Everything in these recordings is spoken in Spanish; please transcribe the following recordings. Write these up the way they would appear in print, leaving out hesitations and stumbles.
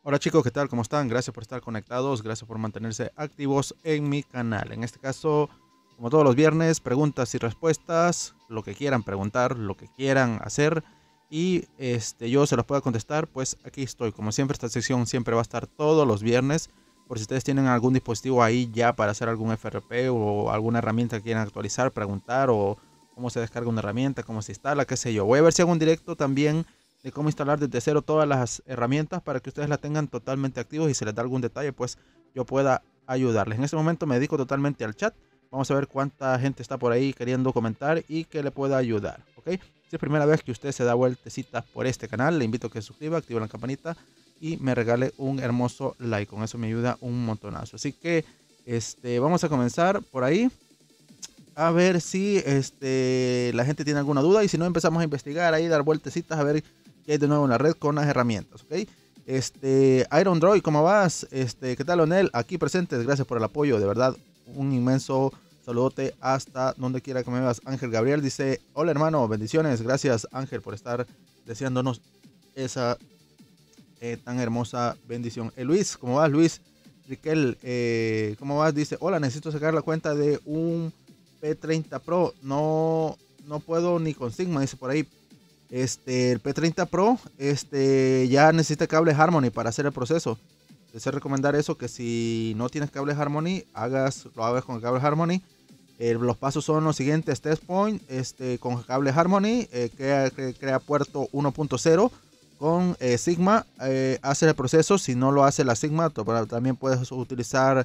Hola chicos, ¿qué tal? ¿Cómo están? Gracias por estar conectados, gracias por mantenerse activos en mi canal. En este caso, como todos los viernes, preguntas y respuestas, lo que quieran preguntar, lo que quieran hacer y yo se los pueda contestar, pues aquí estoy. Como siempre, esta sección siempre va a estar todos los viernes. Por si ustedes tienen algún dispositivo ahí ya para hacer algún FRP o alguna herramienta que quieran actualizar, preguntar o cómo se descarga una herramienta, cómo se instala, qué sé yo. Voy a ver si hago un directo también de cómo instalar desde cero todas las herramientas para que ustedes la tengan totalmente activos y si les da algún detalle, pues yo pueda ayudarles. En este momento me dedico totalmente al chat. Vamos a ver cuánta gente está por ahí queriendo comentar y que le pueda ayudar, ¿ok? Si es primera vez que usted se da vueltecita por este canal, le invito a que se suscriba, active la campanita y me regale un hermoso like. Con eso me ayuda un montonazo. Así que vamos a comenzar por ahí. A ver si la gente tiene alguna duda y si no empezamos a investigar ahí, dar vueltecitas a ver qué hay de nuevo en la red con las herramientas, ¿ok? Iron Droid, ¿cómo vas? ¿Qué tal, Onel? Aquí presentes, gracias por el apoyo, de verdad, un inmenso saludote hasta donde quiera que me veas. Ángel Gabriel dice, hola hermano, bendiciones, gracias Ángel por estar deseándonos esa tan hermosa bendición. Luis, ¿cómo vas, Luis? Riquel, ¿cómo vas? Dice, hola, necesito sacar la cuenta de un P30 Pro. No puedo ni con Sigma, dice por ahí. El P30 Pro, ya necesita cable Harmony para hacer el proceso. Deseo recomendar eso, que si no tienes cable Harmony, lo hagas con el cable Harmony. Los pasos son los siguientes: test point, con cable Harmony, crea puerto 1.0 con Sigma, hace el proceso. Si no lo hace la Sigma, también puedes utilizar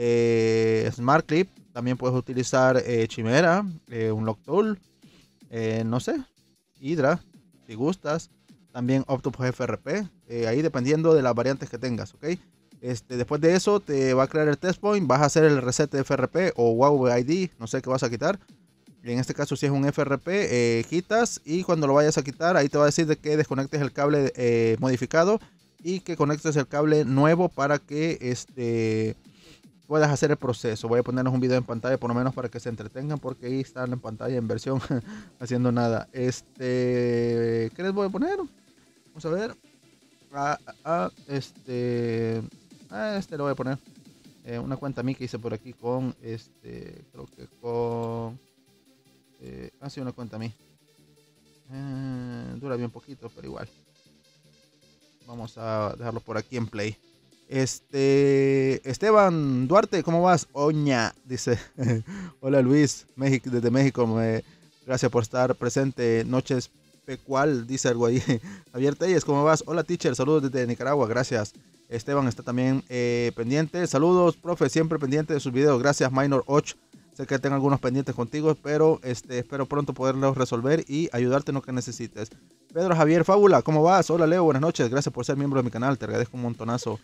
Smart Clip, también puedes utilizar Chimera, un Lock Tool, no sé, Hydra, si gustas, también Octopus FRP, ahí dependiendo de las variantes que tengas, ¿ok? Después de eso te va a crear el test point, vas a hacer el reset de FRP o Wow ID, no sé qué vas a quitar. En este caso si es un FRP, quitas y cuando lo vayas a quitar ahí te va a decir de que desconectes el cable modificado y que conectes el cable nuevo para que puedas hacer el proceso. Voy a ponerles un video en pantalla por lo menos para que se entretengan porque ahí están en pantalla en versión haciendo nada. ¿Qué les voy a poner? Vamos a ver. Ah, ah, ah, lo voy a poner. Una cuenta a mí que hice por aquí con creo que con sí, una cuenta a mí. Dura bien poquito, pero igual. Vamos a dejarlo por aquí en play. Esteban Duarte, ¿cómo vas? Oña, dice. Hola Luis, México, desde México. Gracias por estar presente. Noches Pecual, dice algo ahí. Javier Telles, ¿cómo vas? Hola teacher, saludos desde Nicaragua, gracias. Esteban está también pendiente. Saludos, profe, siempre pendiente de sus videos. Gracias, Minor 8. Sé que tengo algunos pendientes contigo, pero espero pronto poderlos resolver y ayudarte en lo que necesites. Pedro Javier Fábula, ¿cómo vas? Hola Leo, buenas noches. Gracias por ser miembro de mi canal, te agradezco un montonazo.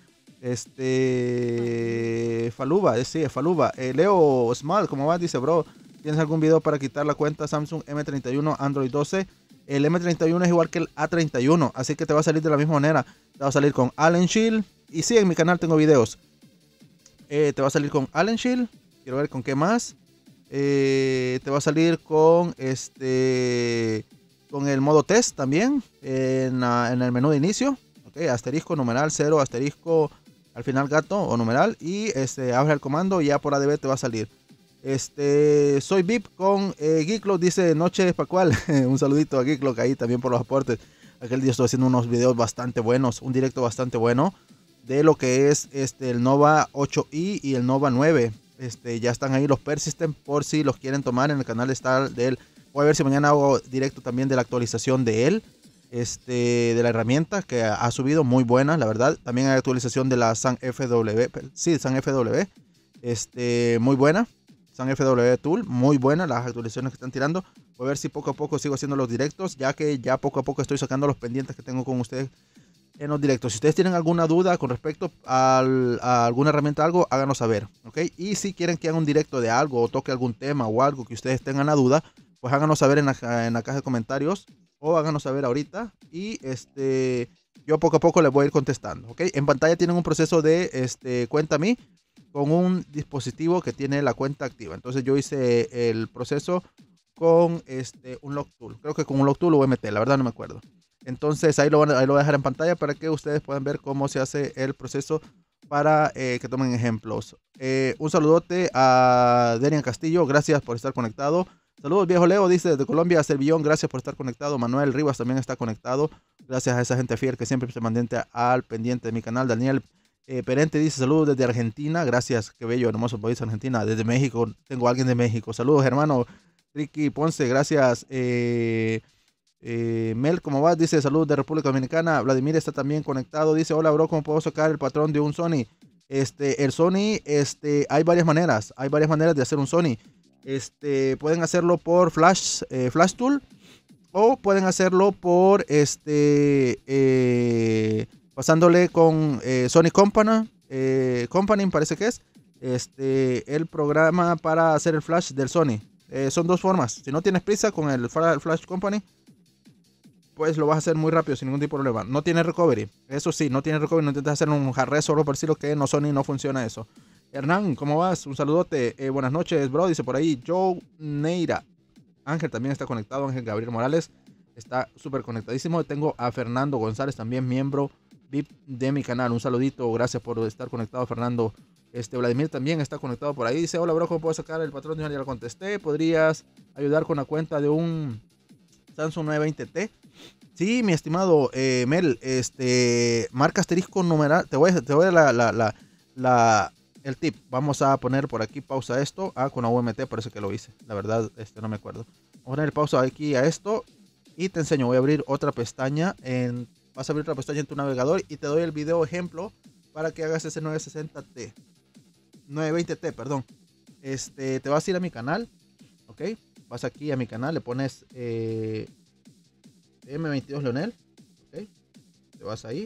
Faluba, sí, Faluba. Leo Small, ¿cómo vas? Dice, bro, ¿tienes algún video para quitar la cuenta Samsung M31 Android 12? El M31 es igual que el A31, así que te va a salir de la misma manera. Te va a salir con Allen Shield. Y sí, en mi canal tengo videos. Te va a salir con Allen Shield. Quiero ver con qué más. Te va a salir con con el modo test también en el menú de inicio. Ok, asterisco, numeral, 0, asterisco, al final gato o numeral. Y abre el comando y ya por ADB te va a salir. Soy VIP con Geeklock, dice Noche Pacual. Un saludito a Geeklock ahí también por los aportes. Aquel día estoy haciendo unos videos bastante buenos, un directo bastante bueno de lo que es el Nova 8i y el Nova 9. Ya están ahí los Persistent por si los quieren tomar. En el canal está de él. Voy a ver si mañana hago directo también de la actualización de él. De la herramienta que ha subido muy buena, la verdad. También hay actualización de la Sun FW. Sí, Sun FW. Muy buena. Sun FW Tool, muy buena las actualizaciones que están tirando. Voy a ver si poco a poco sigo haciendo los directos, ya que ya poco a poco estoy sacando los pendientes que tengo con ustedes en los directos. Si ustedes tienen alguna duda con respecto a alguna herramienta, algo, háganos saber, ¿ok? Y si quieren que haga un directo de algo o toque algún tema o algo que ustedes tengan la duda, pues háganos saber en la caja de comentarios o háganos saber ahorita y yo poco a poco les voy a ir contestando, ¿ok? En pantalla tienen un proceso de cuenta a mí con un dispositivo que tiene la cuenta activa. Entonces yo hice el proceso con un lock tool. Creo que con un lock tool o MT, la verdad no me acuerdo. Entonces ahí ahí lo voy a dejar en pantalla para que ustedes puedan ver cómo se hace el proceso para que tomen ejemplos. Un saludote a Derian Castillo, gracias por estar conectado. Saludos viejo Leo, dice desde Colombia, Servillón, gracias por estar conectado. Manuel Rivas también está conectado, gracias a esa gente fiel que siempre se mantiene al pendiente de mi canal. Daniel Perente dice saludos desde Argentina, gracias, qué bello, hermoso país Argentina. Desde México, tengo a alguien de México, saludos hermano. Ricky Ponce, gracias. Mel, ¿cómo vas? Dice saludos de República Dominicana. Vladimir está también conectado. Dice, hola bro, ¿cómo puedo sacar el patrón de un Sony? El Sony, hay varias maneras. Hay varias maneras de hacer un Sony. Pueden hacerlo por Flash Tool. O pueden hacerlo por pasándole con Sony Company, parece que es. El programa para hacer el flash del Sony. Son dos formas. Si no tienes prisa con el Flash Company, pues lo vas a hacer muy rápido sin ningún tipo de problema. No tiene recovery. Eso sí, no tiene recovery. No intentes hacer un hard reset solo por decirlo que no Sony no funciona eso. Hernán, ¿cómo vas? Un saludote. Buenas noches, bro. Dice por ahí Joe Neira. Ángel también está conectado. Ángel Gabriel Morales está súper conectadísimo. Tengo a Fernando González, también miembro VIP de mi canal. Un saludito. Gracias por estar conectado, Fernando. Vladimir también está conectado por ahí. Dice, hola, bro, ¿cómo puedo sacar el patrón? Ya le contesté. ¿Podrías ayudar con la cuenta de un Samsung 920T? Sí, mi estimado Mel, marca asterisco numeral. Te voy a el tip. Vamos a poner por aquí pausa a esto. Con la UMT parece que lo hice. La verdad, no me acuerdo. Vamos a poner pausa aquí a esto y te enseño. Voy a abrir otra pestaña. Vas a abrir otra pestaña en tu navegador y te doy el video ejemplo para que hagas ese 960T. 920T, perdón. Te vas a ir a mi canal. Ok. Vas aquí a mi canal. Le pones M22 Leonel. Ok. Te vas ahí.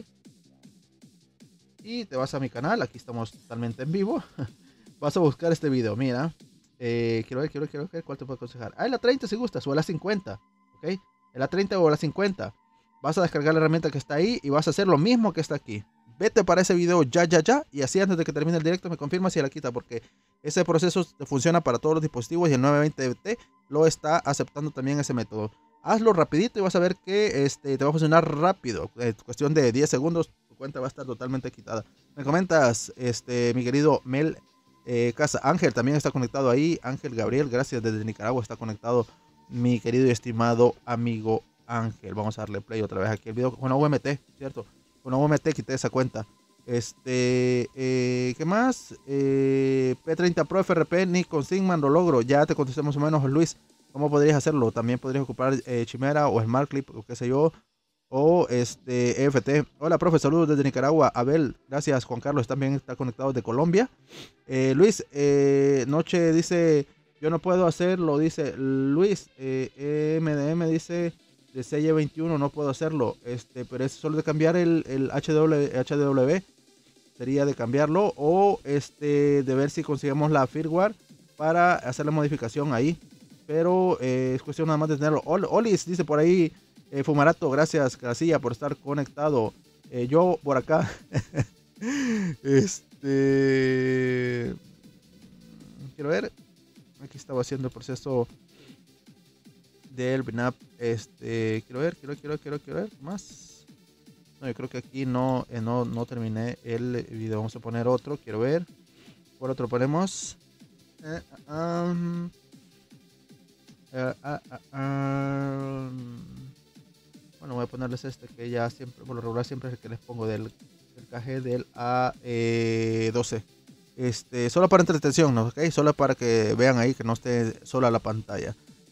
Y te vas a mi canal. Aquí estamos totalmente en vivo. Vas a buscar este video. Mira. Quiero ver cuál te puedo aconsejar. En la 30 si gustas. O en la 50. Ok. En la 30 o la 50. Vas a descargar la herramienta que está ahí. Y vas a hacer lo mismo que está aquí. Vete para ese video ya. Y así antes de que termine el directo me confirma si la quita. Porque ese proceso funciona para todos los dispositivos. Y el 920T lo está aceptando también ese método. Hazlo rapidito y vas a ver que te va a funcionar rápido. Cuestión de 10 segundos. Tu cuenta va a estar totalmente quitada. Me comentas, mi querido Mel Casa. Ángel también está conectado ahí. Ángel Gabriel, gracias, desde Nicaragua está conectado mi querido y estimado amigo Ángel. Vamos a darle play otra vez aquí el video con UMT, ¿cierto? Con UMT quité esa cuenta. ¿Qué más? P30 Pro FRP, Nikon Sigma, lo logro. Ya te contesté más o menos, Luis. ¿Cómo podrías hacerlo? También podrías ocupar Chimera o Smart Clip o qué sé yo. O EFT. Hola, profe, saludos desde Nicaragua. Abel, gracias. Juan Carlos también está conectado de Colombia. Luis, Noche dice, yo no puedo hacerlo, dice Luis. MDM dice, de CY21 no puedo hacerlo. Pero es solo de cambiar el HW. Sería de cambiarlo o de ver si conseguimos la firmware para hacer la modificación ahí. Pero es cuestión nada más de tenerlo. Olis dice por ahí, Fumarato, gracias Casilla por estar conectado. Yo por acá. Quiero ver. Aquí estaba haciendo el proceso del BNAP. Quiero ver. Más. No, yo creo que aquí no terminé el video. Vamos a poner otro. Quiero ver. Por otro ponemos. Bueno, voy a ponerles que ya siempre, por lo regular siempre es el que les pongo del KG del A12. Solo para entretención, ¿no? ¿Okay? Solo para que vean ahí que no esté sola la pantalla.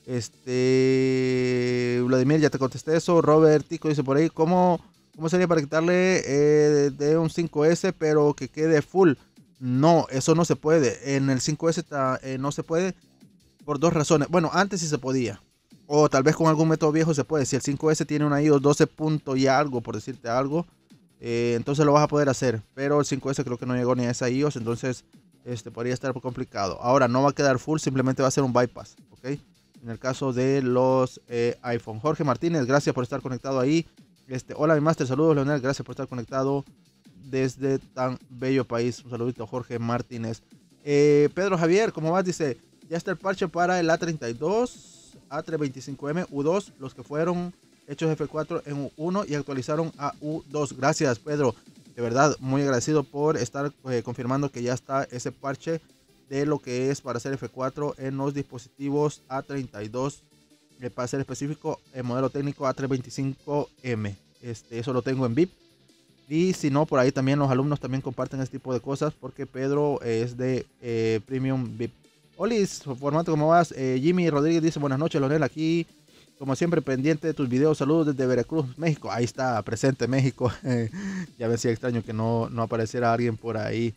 Vladimir, ya te contesté eso. Robert Tico dice por ahí, ¿cómo sería para quitarle de un 5S pero que quede full? No, eso no se puede. En el 5S no se puede. Por dos razones. Bueno, antes sí se podía. O tal vez con algún método viejo se puede. Si el 5S tiene una iOS 12 punto y algo, por decirte algo, entonces lo vas a poder hacer. Pero el 5S creo que no llegó ni a esa iOS, entonces podría estar complicado. Ahora no va a quedar full, simplemente va a ser un bypass, ¿ok? En el caso de los iPhone. Jorge Martínez, gracias por estar conectado ahí. Hola mi máster, saludos Leonel, gracias por estar conectado desde tan bello país. Un saludito Jorge Martínez. Pedro Javier, ¿cómo vas? Dice, ya está el parche para el A32, A325M, U2, los que fueron hechos F4 en U1 y actualizaron a U2. Gracias, Pedro. De verdad, muy agradecido por estar confirmando que ya está ese parche de lo que es para hacer F4 en los dispositivos A32. Para ser específico, el modelo técnico A325M. Eso lo tengo en VIP. Y si no, por ahí también los alumnos también comparten este tipo de cosas porque Pedro es de Premium VIP. Olis, formato, ¿cómo vas? Jimmy Rodríguez dice, buenas noches, Leonel, aquí como siempre pendiente de tus videos, saludos desde Veracruz, México. Ahí está, presente México. Ya me decía extraño que no apareciera alguien por ahí.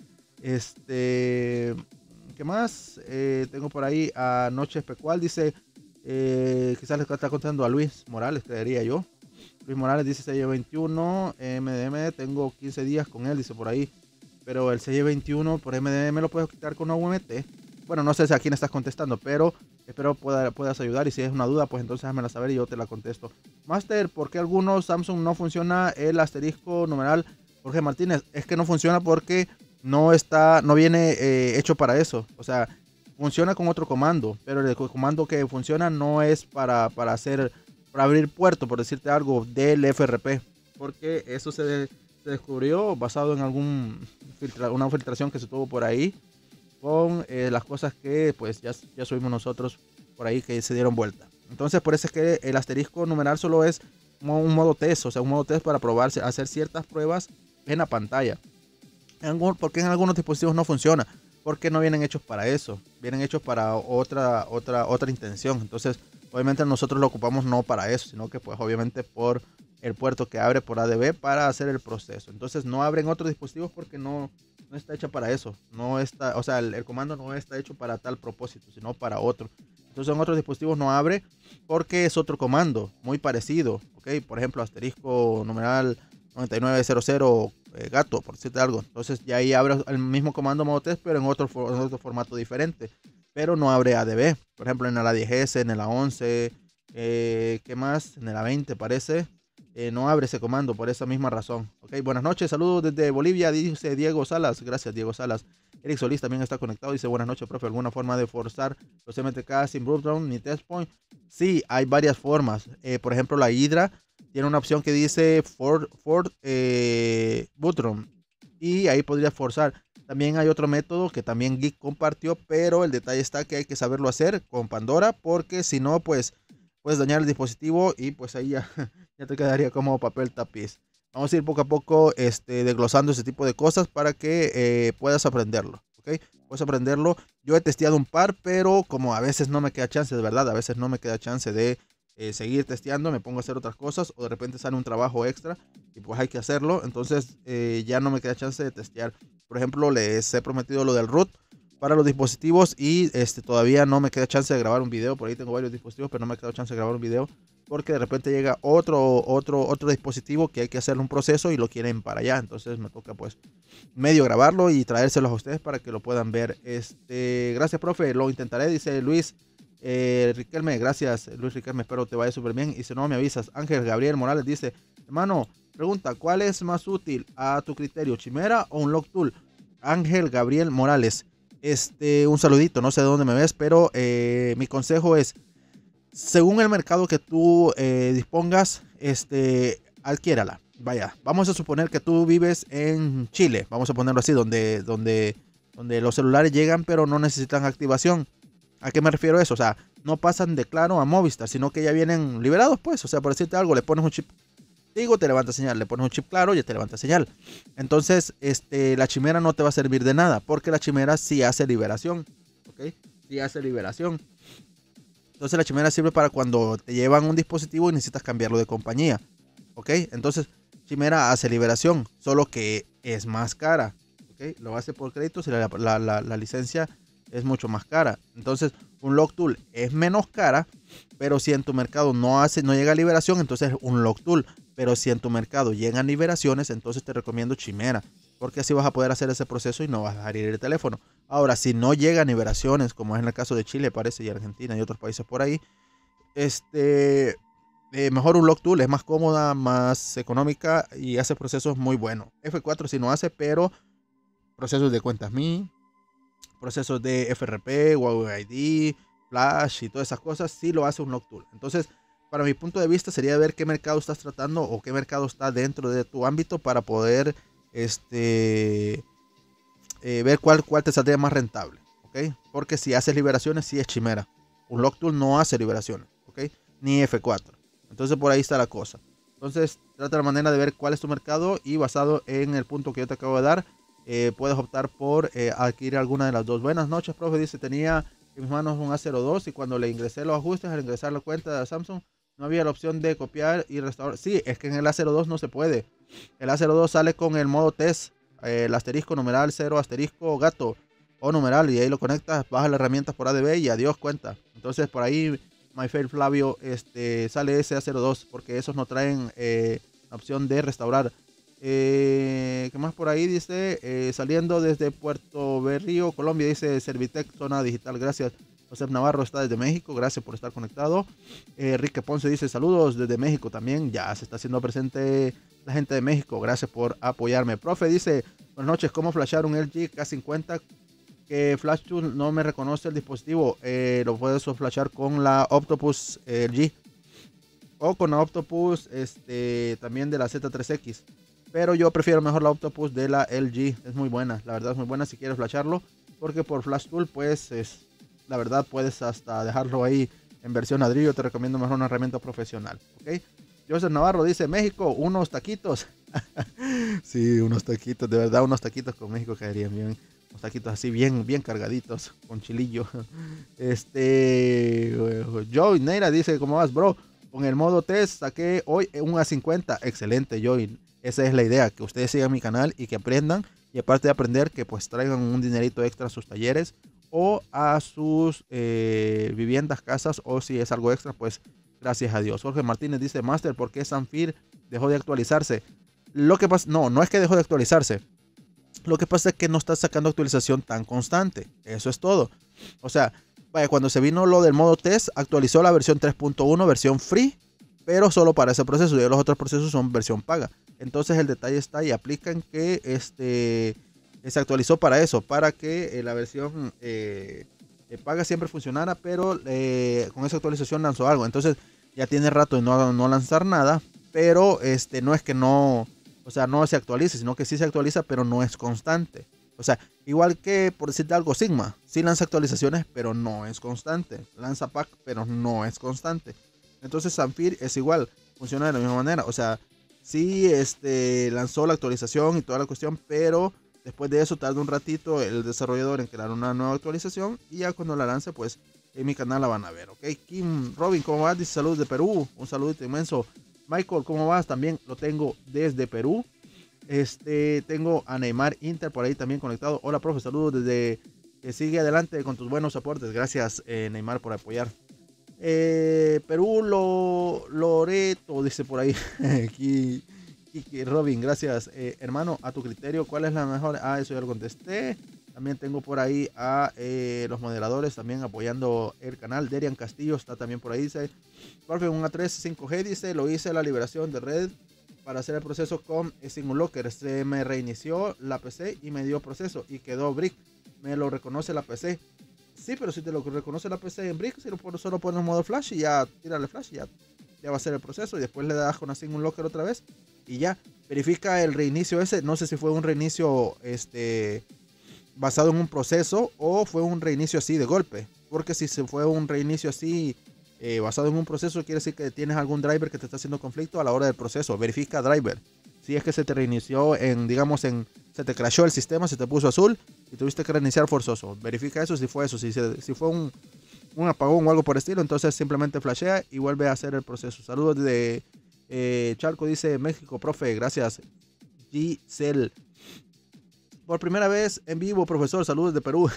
¿Qué más? Tengo por ahí a Noche Especual, dice, quizás le está contando a Luis Morales, creería yo. Luis Morales dice sello 21, MDM, tengo 15 días con él, dice por ahí. Pero el sello 21 por MDM lo puedo quitar con UMT. Bueno, no sé si a quién estás contestando, pero espero puedas ayudar. Y si es una duda, pues entonces déjamela saber y yo te la contesto. Master, ¿por qué algunos Samsung no funciona el asterisco numeral? Jorge Martínez, es que no funciona porque no viene hecho para eso. O sea, funciona con otro comando, pero el comando que funciona no es para abrir puerto, por decirte algo, del FRP, porque eso se descubrió basado en una filtración que se tuvo por ahí con las cosas que pues ya subimos nosotros por ahí que se dieron vuelta. Entonces por eso es que el asterisco numeral solo es un modo test, o sea, un modo test para probarse, hacer ciertas pruebas en la pantalla. Porque en algunos dispositivos no funciona, porque no vienen hechos para eso, vienen hechos para otra intención. Entonces obviamente nosotros lo ocupamos no para eso, sino que pues obviamente por el puerto que abre por ADB para hacer el proceso. Entonces no abren otros dispositivos porque no está hecha para eso. No está, o sea, el comando no está hecho para tal propósito, sino para otro. Entonces en otros dispositivos no abre porque es otro comando muy parecido. ¿Ok? Por ejemplo, asterisco numeral 9900 gato, por decirte algo. Entonces ya ahí abre el mismo comando modo test, pero en otro formato diferente. Pero no abre ADB. Por ejemplo, en la 10S, en la 11, ¿qué más? En la 20 parece. No abre ese comando por esa misma razón. Ok, buenas noches, saludos desde Bolivia, dice Diego Salas. Gracias, Diego Salas. Eric Solís también está conectado. Dice, buenas noches, profe. ¿Alguna forma de forzar los MTK sin Bootstrap ni Test Point? Sí, hay varias formas. Por ejemplo, la Hydra tiene una opción que dice Bootstrap. Y ahí podrías forzar. También hay otro método que también Geek compartió, pero el detalle está que hay que saberlo hacer con Pandora, porque si no, pues puedes dañar el dispositivo y pues ahí ya, ya te quedaría como papel tapiz. Vamos a ir poco a poco desglosando ese tipo de cosas para que puedas aprenderlo. ¿Ok? Puedes aprenderlo. Yo he testeado un par, pero como a veces no me queda chance, de verdad, a veces no me queda chance de seguir testeando, me pongo a hacer otras cosas o de repente sale un trabajo extra y pues hay que hacerlo. Entonces ya no me queda chance de testear. Por ejemplo, les he prometido lo del root para los dispositivos y todavía no me queda chance de grabar un video. Por ahí tengo varios dispositivos, pero no me queda chance de grabar un video porque de repente llega otro dispositivo que hay que hacerle un proceso y lo quieren para allá. Entonces me toca pues medio grabarlo y traérselos a ustedes para que lo puedan ver. Gracias, profe, lo intentaré, dice Luis Riquelme. Gracias, Luis Riquelme, espero te vaya súper bien y si no me avisas. Ángel Gabriel Morales dice, hermano, pregunta, ¿cuál es más útil a tu criterio, Chimera o un Lock Tool? Ángel Gabriel Morales, un saludito, no sé de dónde me ves, pero mi consejo es, según el mercado que tú dispongas, adquiérala. Vaya, vamos a suponer que tú vives en Chile, vamos a ponerlo así, donde los celulares llegan pero no necesitan activación. ¿A qué me refiero a eso? O sea, no pasan de Claro a Movistar, sino que ya vienen liberados, pues. O sea, por decirte algo, le pones un chip Tigo, te levanta señal. Le pones un chip Claro, ya te levanta señal. Entonces, la Chimera no te va a servir de nada, porque la Chimera sí hace liberación. ¿Ok? Sí hace liberación. Entonces, la Chimera sirve para cuando te llevan un dispositivo y necesitas cambiarlo de compañía. ¿Ok? Entonces, Chimera hace liberación, solo que es más cara. ¿Ok? Lo hace por créditos y la licencia es mucho más cara. Entonces, un Lock Tool es menos cara, pero si en tu mercado no llega a liberación, entonces un Lock Tool. Pero si en tu mercado llegan liberaciones, entonces te recomiendo Chimera, porque así vas a poder hacer ese proceso y no vas a dejar ir el teléfono. Ahora, si no llegan liberaciones, como es en el caso de Chile, parece, y Argentina y otros países por ahí, mejor un Lock Tool, es más cómoda, más económica y hace procesos muy buenos. F4 sí no hace, pero procesos de cuentas MI, procesos de FRP, Huawei ID, Flash y todas esas cosas, sí lo hace un Lock Tool. Entonces, para mi punto de vista sería ver qué mercado estás tratando o qué mercado está dentro de tu ámbito para poder ver cuál te saldría más rentable, ¿ok? Porque si haces liberaciones, sí es chimera. Un lock tool no hace liberaciones, ¿ok? Ni F4. Entonces por ahí está la cosa. Entonces trata la manera de ver cuál es tu mercado y basado en el punto que yo te acabo de dar, puedes optar por adquirir alguna de las dos. Buenas noches, profe. Dice, tenía en mis manos un A02 y cuando le ingresé los ajustes, al ingresar la cuenta de Samsung, no había la opción de copiar y restaurar. Sí, es que en el A02 no se puede. El A02 sale con el modo test, el asterisco, numeral, 0, asterisco, gato o numeral, y ahí lo conectas, bajas las herramientas por ADB y adiós cuenta. Entonces por ahí, MyFair Flavio, sale ese A02 porque esos no traen la opción de restaurar. ¿Qué más por ahí? Dice, saliendo desde Puerto Berrío, Colombia, dice Servitec, zona digital, gracias. José Navarro está desde México, gracias por estar conectado. Enrique Ponce dice, saludos desde México también, ya se está haciendo presente la gente de México, gracias por apoyarme. Profe dice, buenas noches, ¿cómo flashar un LG K50 que Flash Tool no me reconoce el dispositivo? Lo puedes flashar con la Octopus LG o con la Octopus también de la Z3X. Pero yo prefiero mejor la Octopus de la LG. Es muy buena, la verdad es muy buena si quieres flasharlo. Porque por Flash Tool, pues, la verdad puedes hasta dejarlo ahí en versión ladrillo. Te recomiendo mejor una herramienta profesional. ¿Ok? Joseph Navarro dice, México, unos taquitos. Sí, unos taquitos, de verdad, unos taquitos con México caerían bien. Unos taquitos así bien, bien cargaditos, con chilillo. Joey Neira dice, ¿cómo vas, bro? Con el modo test saqué hoy un A50. Excelente, Joey. Esa es la idea, que ustedes sigan mi canal y que aprendan. Y aparte de aprender, que pues traigan un dinerito extra a sus talleres o a sus viviendas, casas, o si es algo extra, pues gracias a Dios. Jorge Martínez dice, Master, ¿por qué Sanfir dejó de actualizarse? Lo que pasa, no es que dejó de actualizarse. Lo que pasa es que no está sacando actualización tan constante. Eso es todo. O sea, vaya, cuando se vino lo del modo test, actualizó la versión 3.1, versión free, pero solo para ese proceso. Y los otros procesos son versión paga. Entonces el detalle está y aplican que se actualizó para eso, para que la versión paga siempre funcionara, pero con esa actualización lanzó algo. Entonces ya tiene rato de no lanzar nada, pero no es que no, o sea, no se actualice, sino que sí se actualiza, pero no es constante. O sea, igual que, por decirte algo, Sigma, sí lanza actualizaciones, pero no es constante. Lanza pack, pero no es constante. Entonces Sanfir es igual, funciona de la misma manera. O sea, sí lanzó la actualización y toda la cuestión, pero después de eso tarda un ratito el desarrollador en crear una nueva actualización y ya cuando la lance, pues en mi canal la van a ver, ¿ok? Kim Robin, ¿cómo vas? Dice saludos de Perú, un saludito inmenso. Michael, ¿cómo vas? También lo tengo desde Perú. Tengo a Neymar Inter por ahí también conectado. Hola, profe, saludos desde sigue adelante con tus buenos aportes. Gracias, Neymar, por apoyar. Perú, Loreto, dice por ahí. Aquí, Robin, gracias. Hermano, a tu criterio, ¿cuál es la mejor? Eso ya lo contesté. También tengo por ahí a los moderadores también apoyando el canal. Derian Castillo está también por ahí. Dice, profe, un A3 5G, dice, lo hice la liberación de red para hacer el proceso con SingleLocker. Se me reinició la PC y me dio proceso y quedó brick. Me lo reconoce la PC. Sí, pero si te lo reconoce la PC en brick, solo pones modo flash y ya tírale flash y ya va a ser el proceso. Y después le das con SingleLocker otra vez y ya. Verifica el reinicio ese. No sé si fue un reinicio basado en un proceso o fue un reinicio así de golpe. Porque si se fue un reinicio así basado en un proceso, quiere decir que tienes algún driver que te está haciendo conflicto a la hora del proceso. Verifica driver. Si es que se te reinició se te crashó el sistema, se te puso azul y tuviste que reiniciar forzoso. Verifica eso si fue eso. Si fue un apagón o algo por el estilo, entonces simplemente flashea y vuelve a hacer el proceso. Saludos de Charco, dice México, profe, gracias. Giselle. Por primera vez en vivo, profesor, saludos de Perú.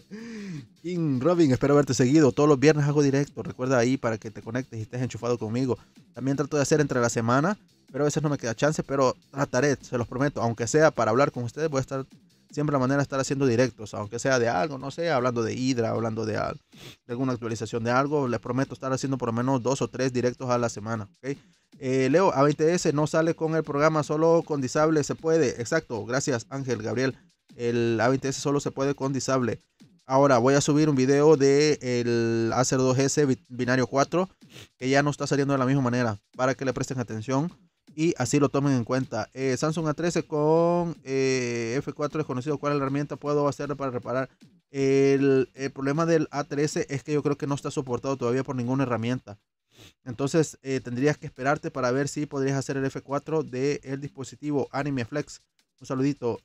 King Robin, espero haberte seguido. Todos los viernes hago directo. Recuerda ahí para que te conectes y estés enchufado conmigo. También trato de hacer entre la semana, pero a veces no me queda chance, pero trataré, se los prometo. Aunque sea para hablar con ustedes, voy a estar siempre la manera de estar haciendo directos. Aunque sea de algo, no sé, hablando de Hydra, hablando de alguna actualización de algo. Les prometo estar haciendo por lo menos 2 o 3 directos a la semana. ¿Okay? Leo, A20S no sale con el programa, solo con Disable se puede. Exacto, gracias Ángel, Gabriel. El A20S solo se puede con Disable. Ahora voy a subir un video de el Acer 2S binario 4 que ya no está saliendo de la misma manera para que le presten atención y así lo tomen en cuenta. Samsung A13 con F4 desconocido. ¿Cuál herramienta puedo hacer para reparar? El problema del A13 es que yo creo que no está soportado todavía por ninguna herramienta. Entonces tendrías que esperarte para ver si podrías hacer el F4 del dispositivo Anime Flex. Un saludito.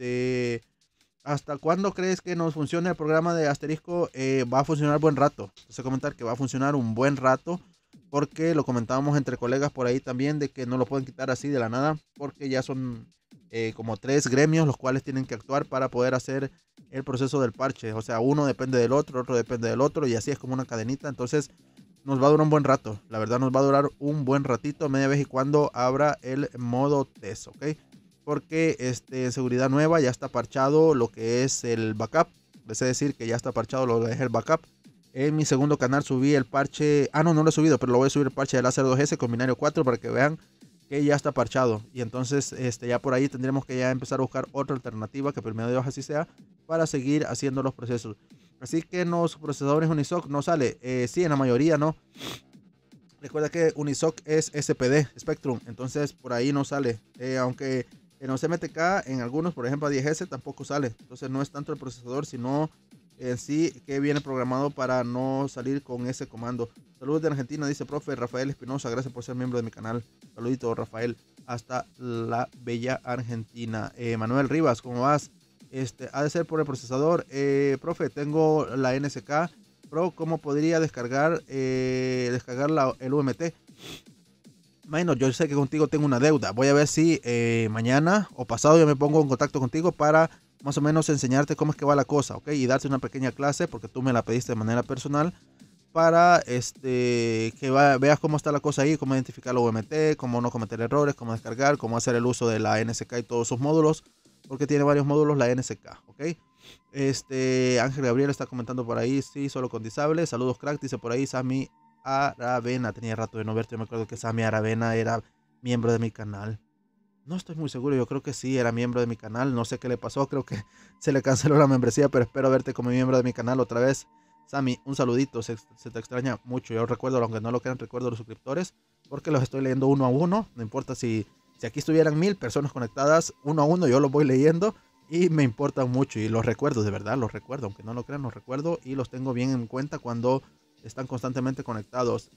¿Hasta cuándo crees que nos funcione el programa de asterisco? Va a funcionar buen rato. Entonces comentar que va a funcionar un buen rato. Porque lo comentábamos entre colegas por ahí también de que no lo pueden quitar así de la nada. Porque ya son como 3 gremios los cuales tienen que actuar para poder hacer el proceso del parche. O sea, uno depende del otro, otro depende del otro y así es como una cadenita. Entonces nos va a durar un buen rato. La verdad nos va a durar un buen ratito, media vez y cuando abra el modo test, ¿ok? Porque en seguridad nueva ya está parchado lo que es el backup. Les decir que ya está parchado lo que es el backup. En mi segundo canal subí el parche. No lo he subido, pero lo voy a subir el parche del Acer 2S con binario 4 para que vean que ya está parchado. Y entonces ya por ahí tendremos que ya empezar a buscar otra alternativa que primero Dios así sea para seguir haciendo los procesos. Así que en los procesadores Unisoc no sale. Sí, en la mayoría no. Recuerda que Unisoc es SPD, Spectrum. Entonces por ahí no sale. Aunque en los MTK, en algunos, por ejemplo a 10S tampoco sale. Entonces no es tanto el procesador, sino en sí que viene programado para no salir con ese comando. Saludos de Argentina, dice profe Rafael Espinosa. Gracias por ser miembro de mi canal. Saludito Rafael, hasta la bella Argentina. Manuel Rivas, ¿cómo vas? Ha de ser por el procesador. Profe, tengo la NSK Pro. ¿Cómo podría descargar el UMT? Bueno, yo sé que contigo tengo una deuda. Voy a ver si mañana o pasado yo me pongo en contacto contigo para más o menos enseñarte cómo es que va la cosa, ¿ok? Y darte una pequeña clase porque tú me la pediste de manera personal para veas cómo está la cosa ahí, cómo identificar la UMT, cómo no cometer errores, cómo descargar, cómo hacer el uso de la NSK y todos sus módulos, porque tiene varios módulos la NSK, ¿ok? Ángel Gabriel está comentando por ahí, sí, solo con disable. Saludos crack, dice por ahí Sammy Aravena. Tenía rato de no verte, yo me acuerdo que Sammy Aravena era miembro de mi canal. No estoy muy seguro, yo creo que sí, era miembro de mi canal. No sé qué le pasó, creo que se le canceló la membresía, pero espero verte como miembro de mi canal otra vez. Sammy, un saludito, se te extraña mucho. Yo recuerdo, aunque no lo crean, recuerdo a los suscriptores, porque los estoy leyendo uno a uno. No importa si aquí estuvieran 1000 personas conectadas, uno a uno yo los voy leyendo y me importan mucho. Y los recuerdo, de verdad, los recuerdo, aunque no lo crean, los recuerdo y los tengo bien en cuenta cuando están constantemente conectados.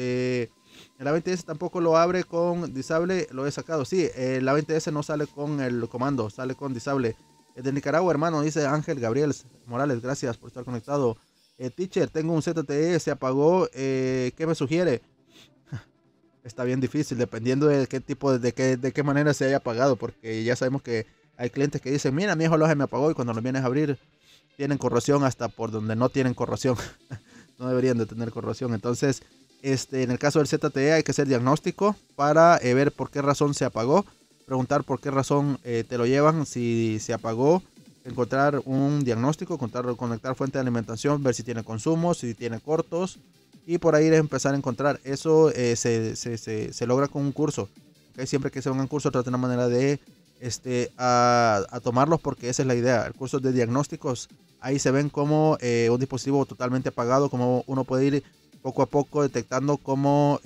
El A20S tampoco lo abre con disable, lo he sacado. Sí, el A20S no sale con el comando, sale con disable. De Nicaragua, hermano, dice Ángel Gabriel Morales, gracias por estar conectado. Teacher, tengo un ZTE, se apagó, ¿qué me sugiere? Está bien difícil, dependiendo de qué tipo, de qué manera se haya apagado, porque ya sabemos que hay clientes que dicen, mira, mi hijo se me apagó, y cuando lo vienes a abrir, tienen corrosión hasta por donde no tienen corrosión. No deberían de tener corrosión. Entonces, en el caso del ZTE hay que hacer diagnóstico para ver por qué razón se apagó, preguntar por qué razón te lo llevan, si se apagó, encontrar un diagnóstico, conectar fuente de alimentación, ver si tiene consumo, si tiene cortos y por ahí empezar a encontrar. Eso se logra con un curso. ¿Okay? Siempre que sea un curso, trata una manera de a tomarlos porque esa es la idea. El curso de diagnósticos, ahí se ven como un dispositivo totalmente apagado, como uno puede ir poco a poco detectando cómo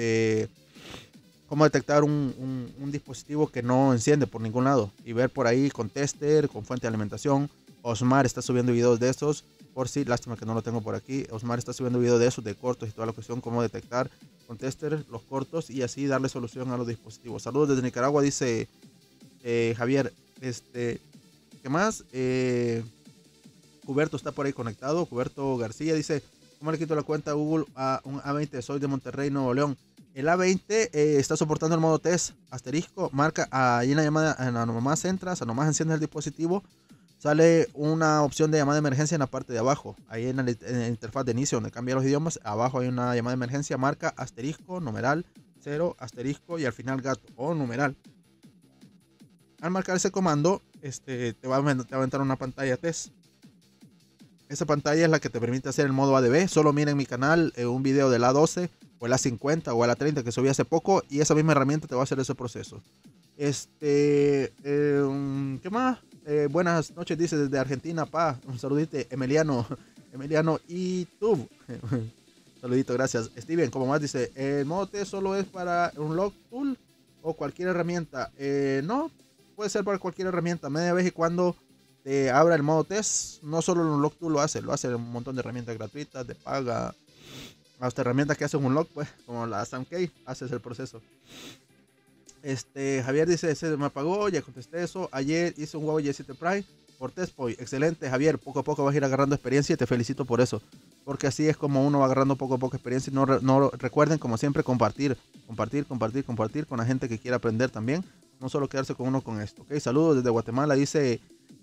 detectar un dispositivo que no enciende por ningún lado y ver por ahí con tester, con fuente de alimentación. Osmar está subiendo videos de estos, por si, lástima que no lo tengo por aquí. Osmar está subiendo videos de esos, de cortos y toda la cuestión, cómo detectar con tester los cortos y así darle solución a los dispositivos. Saludos desde Nicaragua, dice Javier. ¿Qué más? Cuberto está por ahí conectado. Cuberto García dice, ¿cómo le quito la cuenta a Google a un A20? Soy de Monterrey, Nuevo León. El A20 está soportando el modo test. Asterisco, marca ahí en la llamada, nomás entras, nomás enciendes el dispositivo, sale una opción de llamada de emergencia en la parte de abajo. Ahí en la interfaz de inicio, donde cambia los idiomas, abajo hay una llamada de emergencia, marca asterisco, numeral, 0, asterisco y al final gato o numeral. Al marcar ese comando, te va a entrar una pantalla test. Esa pantalla es la que te permite hacer el modo ADB. Solo mira en mi canal un video del A12 o el A50 o el A30 que subí hace poco y esa misma herramienta te va a hacer ese proceso. ¿Qué más? Buenas noches, dice desde Argentina, pa. Un saludito, Emiliano. Emiliano y tú. Saludito, gracias. Steven, como más dice, ¿el modo T solo es para un log tool o cualquier herramienta? No, puede ser para cualquier herramienta. Media vez y cuando te abra el modo test, no solo un log tool lo hace un montón de herramientas gratuitas, de paga, hasta herramientas que hacen un log, pues, como la SamKey, haces el proceso. Javier dice, se me apagó, ya contesté eso. Ayer hice un Huawei Y7 Prime por Testpoint. Excelente, Javier. Poco a poco vas a ir agarrando experiencia y te felicito por eso. Porque así es como uno va agarrando poco a poco experiencia. Y no recuerden, como siempre, compartir con la gente que quiera aprender también. No solo quedarse con uno con esto. ¿Ok? Saludos desde Guatemala, dice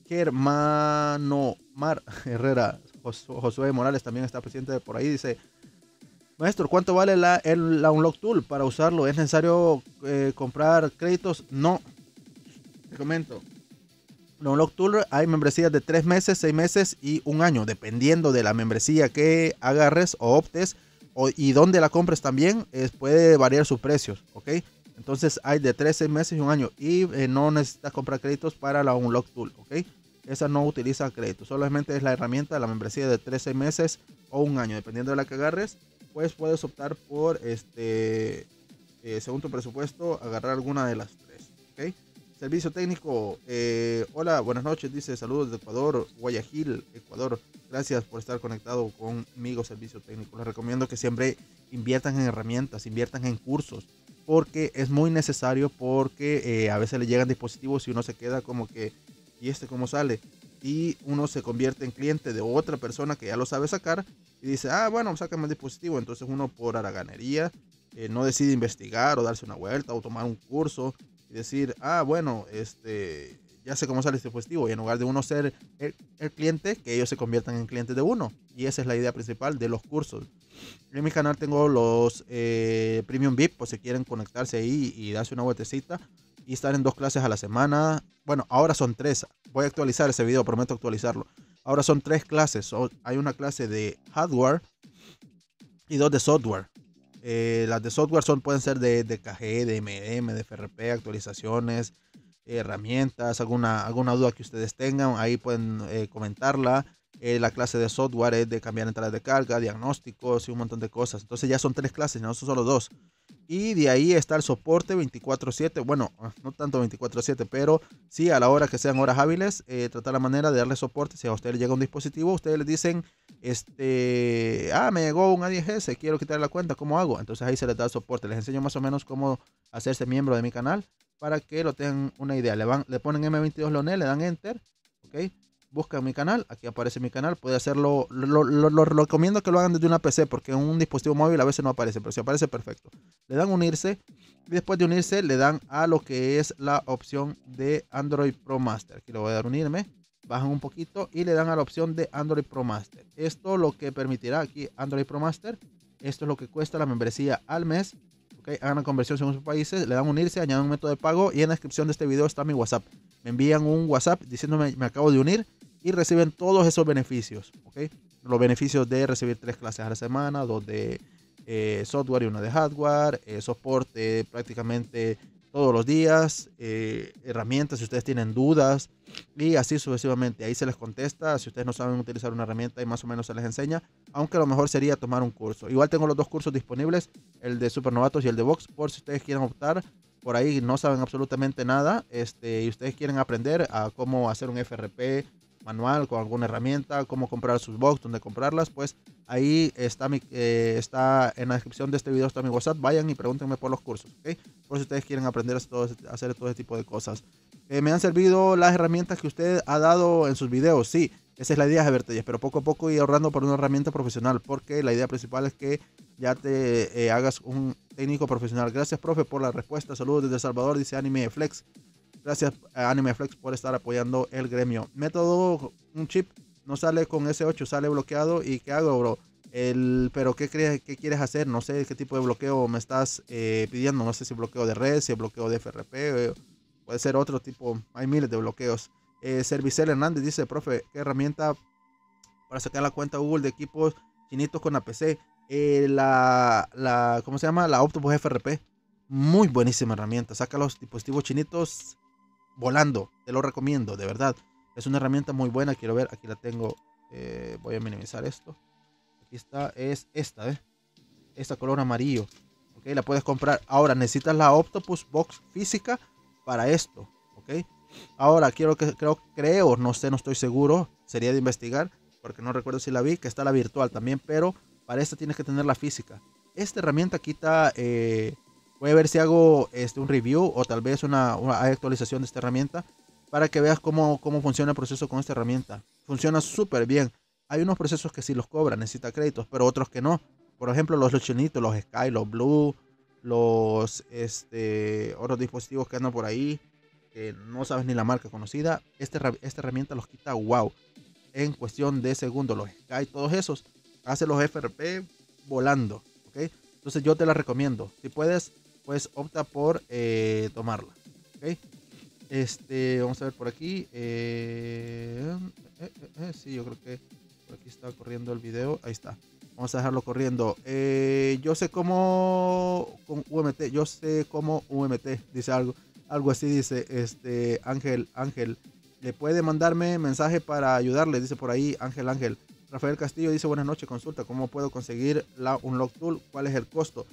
Germano Mar Herrera. Josué Morales también está presente por ahí. Dice, maestro, ¿cuánto vale la Unlock Tool para usarlo? ¿Es necesario comprar créditos? No, te comento. La Unlock Tool hay membresías de 3 meses, 6 meses y un año, dependiendo de la membresía que agarres o optes y dónde la compres también, puede variar sus precios, ¿ok? Entonces hay de 3, 6 meses y un año y no necesitas comprar créditos para la Unlock Tool, ¿ok? Esa no utiliza créditos, solamente es la herramienta de la membresía de 3, 6 meses o un año, dependiendo de la que agarres. Pues puedes optar por, según tu presupuesto, agarrar alguna de las tres. ¿Ok? Servicio técnico. Hola, buenas noches. Dice saludos de Ecuador, Guayaquil, Ecuador. Gracias por estar conectado conmigo, servicio técnico. Les recomiendo que siempre inviertan en herramientas, inviertan en cursos, porque es muy necesario, porque a veces le llegan dispositivos y uno se queda como que, ¿y cómo sale? Y uno se convierte en cliente de otra persona que ya lo sabe sacar y dice, bueno, sácame el dispositivo. Entonces uno por haraganería no decide investigar o darse una vuelta o tomar un curso y decir, bueno, ya sé cómo sale este dispositivo. Y en lugar de uno ser el cliente, que ellos se conviertan en clientes de uno. Y esa es la idea principal de los cursos. En mi canal tengo los Premium VIP, pues si quieren conectarse ahí y darse una vueltecita y estar en 2 clases a la semana. Bueno, ahora son 3. Voy a actualizar ese video, prometo actualizarlo. Ahora son 3 clases. Hay una clase de hardware y 2 de software. Las de software pueden ser de KG, de MM, de FRP, actualizaciones, herramientas, alguna duda que ustedes tengan, ahí pueden comentarla. La clase de software es de cambiar entradas de carga, diagnósticos y un montón de cosas. Entonces ya son 3 clases, no son solo 2. Y de ahí está el soporte 24/7. Bueno, no tanto 24/7, pero sí a la hora que sean horas hábiles, tratar la manera de darle soporte. Si a usted le llega un dispositivo, ustedes le dicen, me llegó un A10S, quiero quitar la cuenta, ¿cómo hago? Entonces ahí se les da soporte. Les enseño más o menos cómo hacerse miembro de mi canal para que lo tengan una idea. Le ponen M22 Lonel, le dan Enter, ¿ok? Buscan mi canal, aquí aparece mi canal, puede hacerlo, lo recomiendo que lo hagan desde una PC porque en un dispositivo móvil a veces no aparece, pero si aparece perfecto. Le dan unirse y después de unirse le dan a lo que es la opción de Android Pro Master. Aquí le voy a dar unirme, bajan un poquito y le dan a la opción de Android Pro Master. Esto lo que permitirá aquí Android Pro Master, esto es lo que cuesta la membresía al mes. Okay, hagan la conversión según sus países, le dan unirse, añaden un método de pago y en la descripción de este video está mi WhatsApp. Me envían un WhatsApp diciéndome me acabo de unir y reciben todos esos beneficios. ¿Okay? Los beneficios de recibir 3 clases a la semana, 2 de software y 1 de hardware, soporte prácticamente todos los días, herramientas si ustedes tienen dudas y así sucesivamente. Ahí se les contesta, si ustedes no saben utilizar una herramienta y más o menos se les enseña, aunque lo mejor sería tomar un curso. Igual tengo los 2 cursos disponibles, el de Supernovatos y el de Vox, por si ustedes quieren optar. Por ahí no saben absolutamente nada y ustedes quieren aprender a cómo hacer un FRP manual con alguna herramienta, cómo comprar sus box, dónde comprarlas, pues ahí está está en la descripción de este video está mi WhatsApp. Vayan y pregúntenme por los cursos, ¿ok? Por si ustedes quieren aprender a hacer todo ese tipo de cosas. Me han servido las herramientas que usted ha dado en sus videos, sí. Esa es la idea, Javier Telles, pero poco a poco ir ahorrando por una herramienta profesional, porque la idea principal es que ya te hagas un técnico profesional. Gracias, profe, por la respuesta. Saludos desde El Salvador, dice Anime Flex. Gracias a Anime Flex por estar apoyando el gremio. Método, un chip no sale con S8, sale bloqueado. ¿Y qué hago, bro? Pero ¿qué quieres hacer? No sé qué tipo de bloqueo me estás pidiendo. No sé si bloqueo de red, si bloqueo de FRP, puede ser otro tipo. Hay miles de bloqueos. Servicel Hernández dice, profe, ¿qué herramienta para sacar la cuenta Google de equipos chinitos con APC? ¿Cómo se llama? La Octopus FRP. Muy buenísima herramienta. Saca los dispositivos chinitos volando, te lo recomiendo, de verdad. Es una herramienta muy buena. Quiero ver, aquí la tengo. Voy a minimizar esto. Aquí está, es esta, ¿eh? Esta color amarillo. Ok, la puedes comprar. Ahora necesitas la Octopus Box física para esto. Ok. Ahora creo, no sé, no estoy seguro. Sería de investigar, porque no recuerdo si la vi, que está la virtual también, pero para esta tienes que tener la física. Esta herramienta quita, voy a ver si hago un review o tal vez una actualización de esta herramienta para que veas cómo funciona el proceso con esta herramienta. Funciona súper bien. Hay unos procesos que sí los cobran, necesita créditos, pero otros que no. Por ejemplo, los chinitos, los Sky, los Blue, los otros dispositivos que andan por ahí, que no sabes ni la marca conocida. Esta herramienta los quita wow. En cuestión de segundos, los Sky, todos esos, hace los FRP volando. ¿Ok? Entonces yo te la recomiendo. Si puedes, pues opta por tomarla. ¿Ok? Vamos a ver por aquí. Sí, yo creo que por aquí está corriendo el video. Ahí está. Vamos a dejarlo corriendo. Yo sé cómo con UMT. Yo sé cómo UMT. Dice algo así. Dice Ángel. Le puede mandarme mensaje para ayudarle. Dice por ahí Ángel. Rafael Castillo dice buenas noches. Consulta. ¿Cómo puedo conseguir la Unlock Tool? ¿Cuál es el costo?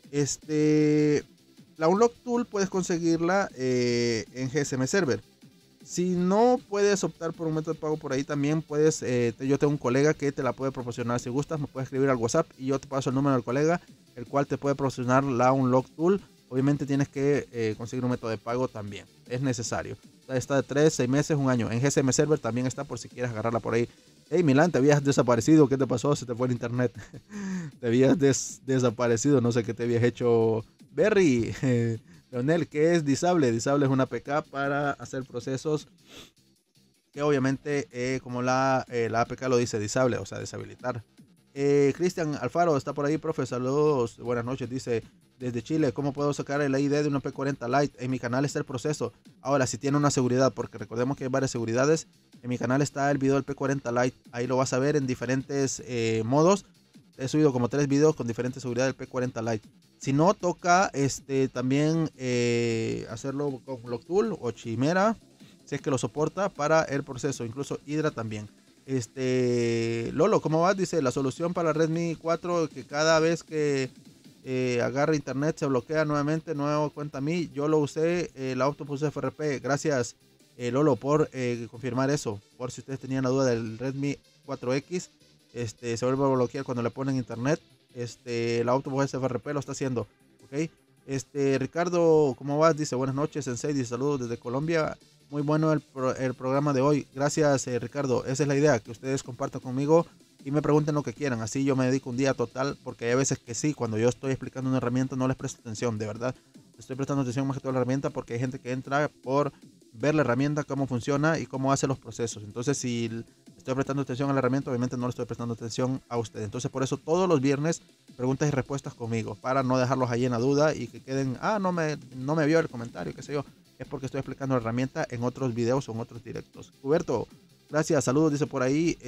La Unlock Tool puedes conseguirla en GSM Server. Si no puedes optar por un método de pago por ahí, también puedes, yo tengo un colega que te la puede proporcionar. Si gustas, me puedes escribir al WhatsApp y yo te paso el número del colega, el cual te puede proporcionar la Unlock Tool. Obviamente tienes que conseguir un método de pago también, es necesario. Está de 3, 6 meses, un año. En GSM Server también está por si quieres agarrarla por ahí. Hey Milan, te habías desaparecido, ¿qué te pasó? Se te fue el internet. Te habías desaparecido, no sé qué te habías hecho. Berry, Leonel, ¿qué es Disable? Disable es una APK para hacer procesos que obviamente, como la APK lo dice, disable, o sea, deshabilitar. Cristian Alfaro está por ahí, profe, saludos, buenas noches, dice, desde Chile, ¿cómo puedo sacar el ID de una P40 Lite? En mi canal está el proceso. Ahora, si tiene una seguridad, porque recordemos que hay varias seguridades, en mi canal está el video del P40 Lite, ahí lo vas a ver en diferentes modos. He subido como 3 videos con diferente seguridad del P40 Lite. Si no, toca también hacerlo con Blocktool o Chimera, si es que lo soporta para el proceso, incluso Hydra también. Lolo, ¿cómo vas? Dice, la solución para Redmi 4, que cada vez que agarra internet se bloquea nuevamente, nuevo cuenta a mí. Yo lo usé, la Octopus FRP. Gracias, Lolo, por confirmar eso. Por si ustedes tenían la duda del Redmi 4X, se vuelve a bloquear cuando le ponen internet. La Autobus FRP lo está haciendo. Ok. Ricardo, ¿cómo vas? Dice buenas noches, Sensei. Dice saludos desde Colombia. Muy bueno el programa de hoy. Gracias, Ricardo. Esa es la idea, que ustedes compartan conmigo y me pregunten lo que quieran. Así yo me dedico un día total, porque hay veces que sí, cuando yo estoy explicando una herramienta no les presto atención, de verdad. Estoy prestando atención más que toda la herramienta porque hay gente que entra por ver la herramienta, cómo funciona y cómo hace los procesos. Entonces, si estoy prestando atención a la herramienta, obviamente no le estoy prestando atención a usted. Entonces, por eso todos los viernes preguntas y respuestas conmigo, para no dejarlos ahí en la duda y que queden, no me vio el comentario, qué sé yo. Es porque estoy explicando la herramienta en otros videos o en otros directos. Cuberto, gracias, saludos, dice por ahí.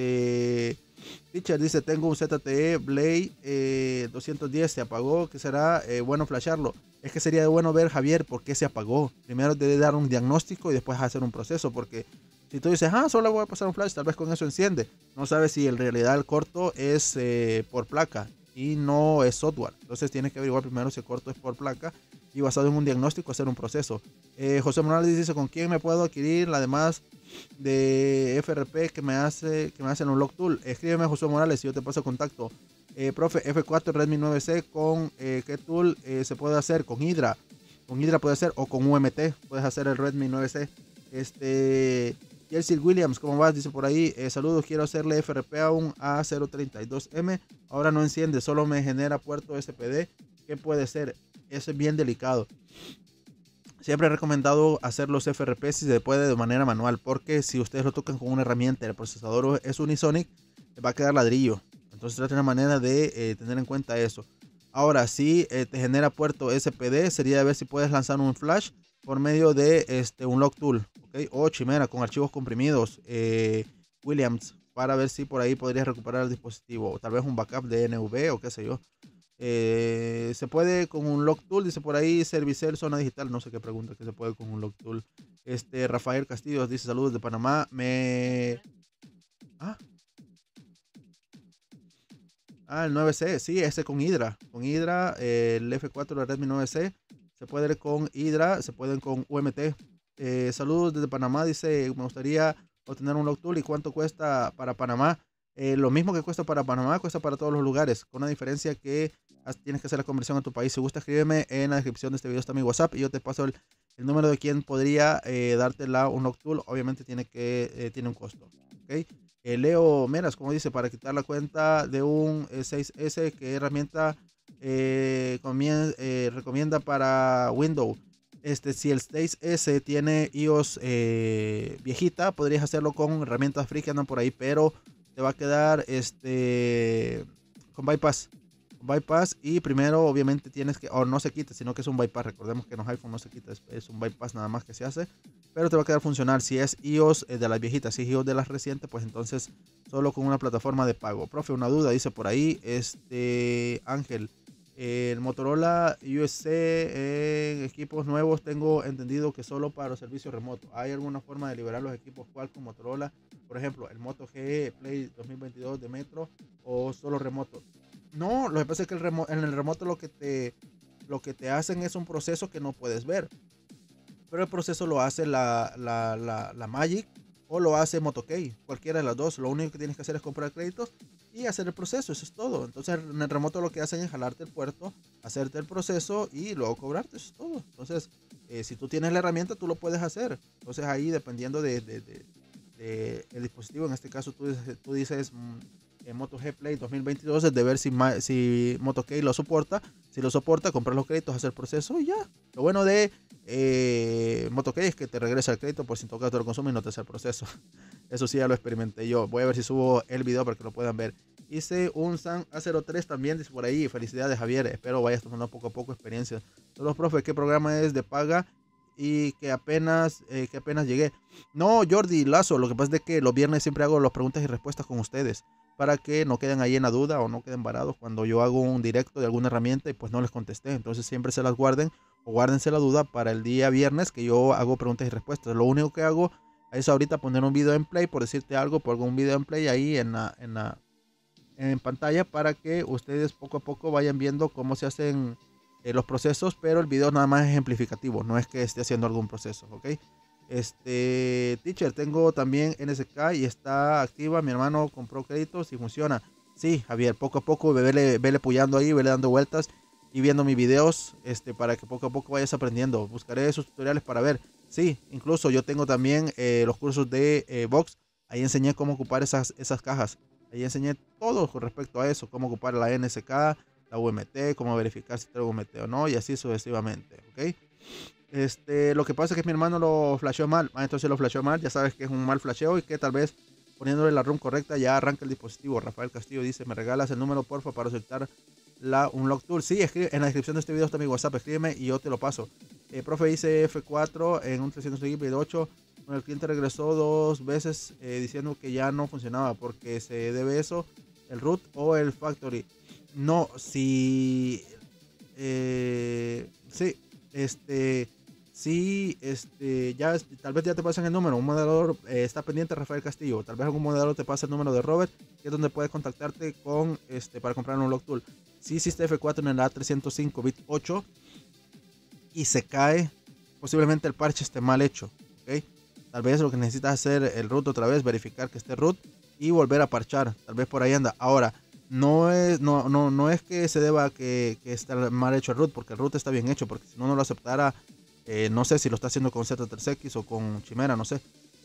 Teacher dice, tengo un ZTE Blade 210, se apagó, que será bueno flasharlo. Es que sería bueno ver, Javier, por qué se apagó. Primero debe dar un diagnóstico y después hacer un proceso, porque si tú dices, solo voy a pasar un flash, tal vez con eso enciende. No sabes si en realidad el corto es por placa y no es software. Entonces tienes que averiguar primero si el corto es por placa y basado en un diagnóstico hacer un proceso. José Morales dice, ¿con quién me puedo adquirir además de FRP que me hacen un Unlock Tool? Escríbeme, José Morales, y yo te paso contacto. Profe, F4 Redmi 9C con ¿qué tool se puede hacer? Con Hydra. Con Hydra puede ser, o con UMT puedes hacer el Redmi 9C. Chelsea Williams, ¿cómo vas? Dice por ahí, saludos, quiero hacerle FRP a un A032M. Ahora no enciende, solo me genera puerto SPD. ¿Qué puede ser? Eso es bien delicado. Siempre he recomendado hacer los FRP si se puede de manera manual, porque si ustedes lo tocan con una herramienta, el procesador es Unisonic, va a quedar ladrillo. Entonces trata una manera de tener en cuenta eso. Ahora, si te genera puerto SPD, sería de ver si puedes lanzar un flash por medio de un lock tool, ¿okay? O Chimera con archivos comprimidos, Williams, para ver si por ahí podrías recuperar el dispositivo, o tal vez un backup de NV o qué sé yo. Se puede con un Lock Tool, dice por ahí, Servicel, zona digital, no sé qué pregunta que se puede con un Lock Tool. Rafael Castillo dice saludos de Panamá. Ah, el 9C, sí, ese con Hydra. Con Hydra, el F4 de Redmi 9C. Se puede con Hydra, se pueden con UMT. Saludos desde Panamá, dice, me gustaría obtener un Lock Tool. ¿Y cuánto cuesta para Panamá? Lo mismo que cuesta para Panamá, cuesta para todos los lugares, con una diferencia que tienes que hacer la conversión a tu país. Si gusta, escríbeme en la descripción de este video, está mi WhatsApp y yo te paso el número de quien podría dártela un Lock Tool. Obviamente tiene un costo. ¿Ok? Leo Meras, como dice, para quitar la cuenta de un 6S, ¿qué herramienta recomienda para Windows? Si el 6S tiene iOS viejita, podrías hacerlo con herramientas free que andan por ahí, pero te va a quedar con bypass. Bypass, y primero obviamente tienes que, o no se quita, sino que es un bypass. Recordemos que en los iPhone no se quita, es un bypass nada más que se hace, pero te va a quedar funcional. Si es iOS de las viejitas, si es iOS de las recientes, pues entonces solo con una plataforma de pago. Profe, una duda, dice por ahí Ángel, el Motorola USC en equipos nuevos tengo entendido que solo para los servicios remotos. ¿Hay alguna forma de liberar los equipos Qualcomm Motorola? Por ejemplo, el Moto G Play 2022 de Metro, o solo remoto. No, lo que pasa es que en el remoto lo que te hacen es un proceso que no puedes ver. Pero el proceso lo hace la Magic o lo hace MotoKey, cualquiera de las dos. Lo único que tienes que hacer es comprar créditos y hacer el proceso, eso es todo. Entonces en el remoto lo que hacen es jalarte el puerto, hacerte el proceso y luego cobrarte, eso es todo. Entonces si tú tienes la herramienta, tú lo puedes hacer. Entonces ahí, dependiendo el dispositivo, en este caso tú dices Moto G Play 2022, es de ver si MotoKey lo soporta. Si lo soporta, comprar los créditos, hacer el proceso y ya. Lo bueno de MotoKey es que te regresa el crédito por si tocas te lo consume y no te hace el proceso. Eso sí, ya lo experimenté yo. Voy a ver si subo el video para que lo puedan ver. Hice un SAN A03 también, dice por ahí. Felicidades, Javier. Espero vayas tomando poco a poco experiencia. Todos, profe, ¿qué programa es de paga? Y que apenas llegué. No, Jordi Lazo, lo que pasa es que los viernes siempre hago las preguntas y respuestas con ustedes, para que no queden ahí en la duda o no queden varados cuando yo hago un directo de alguna herramienta y pues no les contesté. Entonces siempre se las guarden o guárdense la duda para el día viernes que yo hago preguntas y respuestas. Lo único que hago es ahorita poner un video en play, por decirte algo, por algún video en play ahí en pantalla, para que ustedes poco a poco vayan viendo cómo se hacen los procesos, pero el video nada más es ejemplificativo, no es que esté haciendo algún proceso, ¿ok? Teacher, tengo también NSK y está activa. Mi hermano compró créditos y funciona. Sí, Javier, poco a poco vele puyando ahí, vele dando vueltas y viendo mis videos, para que poco a poco vayas aprendiendo. Buscaré esos tutoriales para ver. Sí, incluso yo tengo también los cursos de Vox. Ahí enseñé cómo ocupar esas cajas. Ahí enseñé todo con respecto a eso, cómo ocupar la NSK, la UMT, cómo verificar si tengo UMT o no, y así sucesivamente, ¿ok? Lo que pasa es que mi hermano lo flasheó mal. Entonces lo flasheó mal. Ya sabes que es un mal flasheo y que tal vez poniéndole la ROM correcta ya arranca el dispositivo. Rafael Castillo dice: ¿me regalas el número, porfa, para soltar un Lock Tool? Sí, escribe, en la descripción de este video está mi WhatsApp. Escríbeme y yo te lo paso. Profe, hice F4 en un 300 GB de 8. El cliente regresó 2 veces diciendo que ya no funcionaba, porque se debe eso, el root o el factory. No, si sí, sí, ya tal vez ya te pasan el número. Un moderador está pendiente, Rafael Castillo. Tal vez algún moderador te pase el número de Robert, que es donde puedes contactarte con para comprar un Lock Tool. Si hiciste F4 en el A305 bit 8 y se cae, posiblemente el parche esté mal hecho, ¿ok? Tal vez lo que necesitas hacer el root otra vez, verificar que esté root y volver a parchar. Tal vez por ahí anda. Ahora, no es que se deba que esté mal hecho el root, porque el root está bien hecho, porque si no lo aceptara. No sé si lo está haciendo con Z3X o con Chimera, no sé.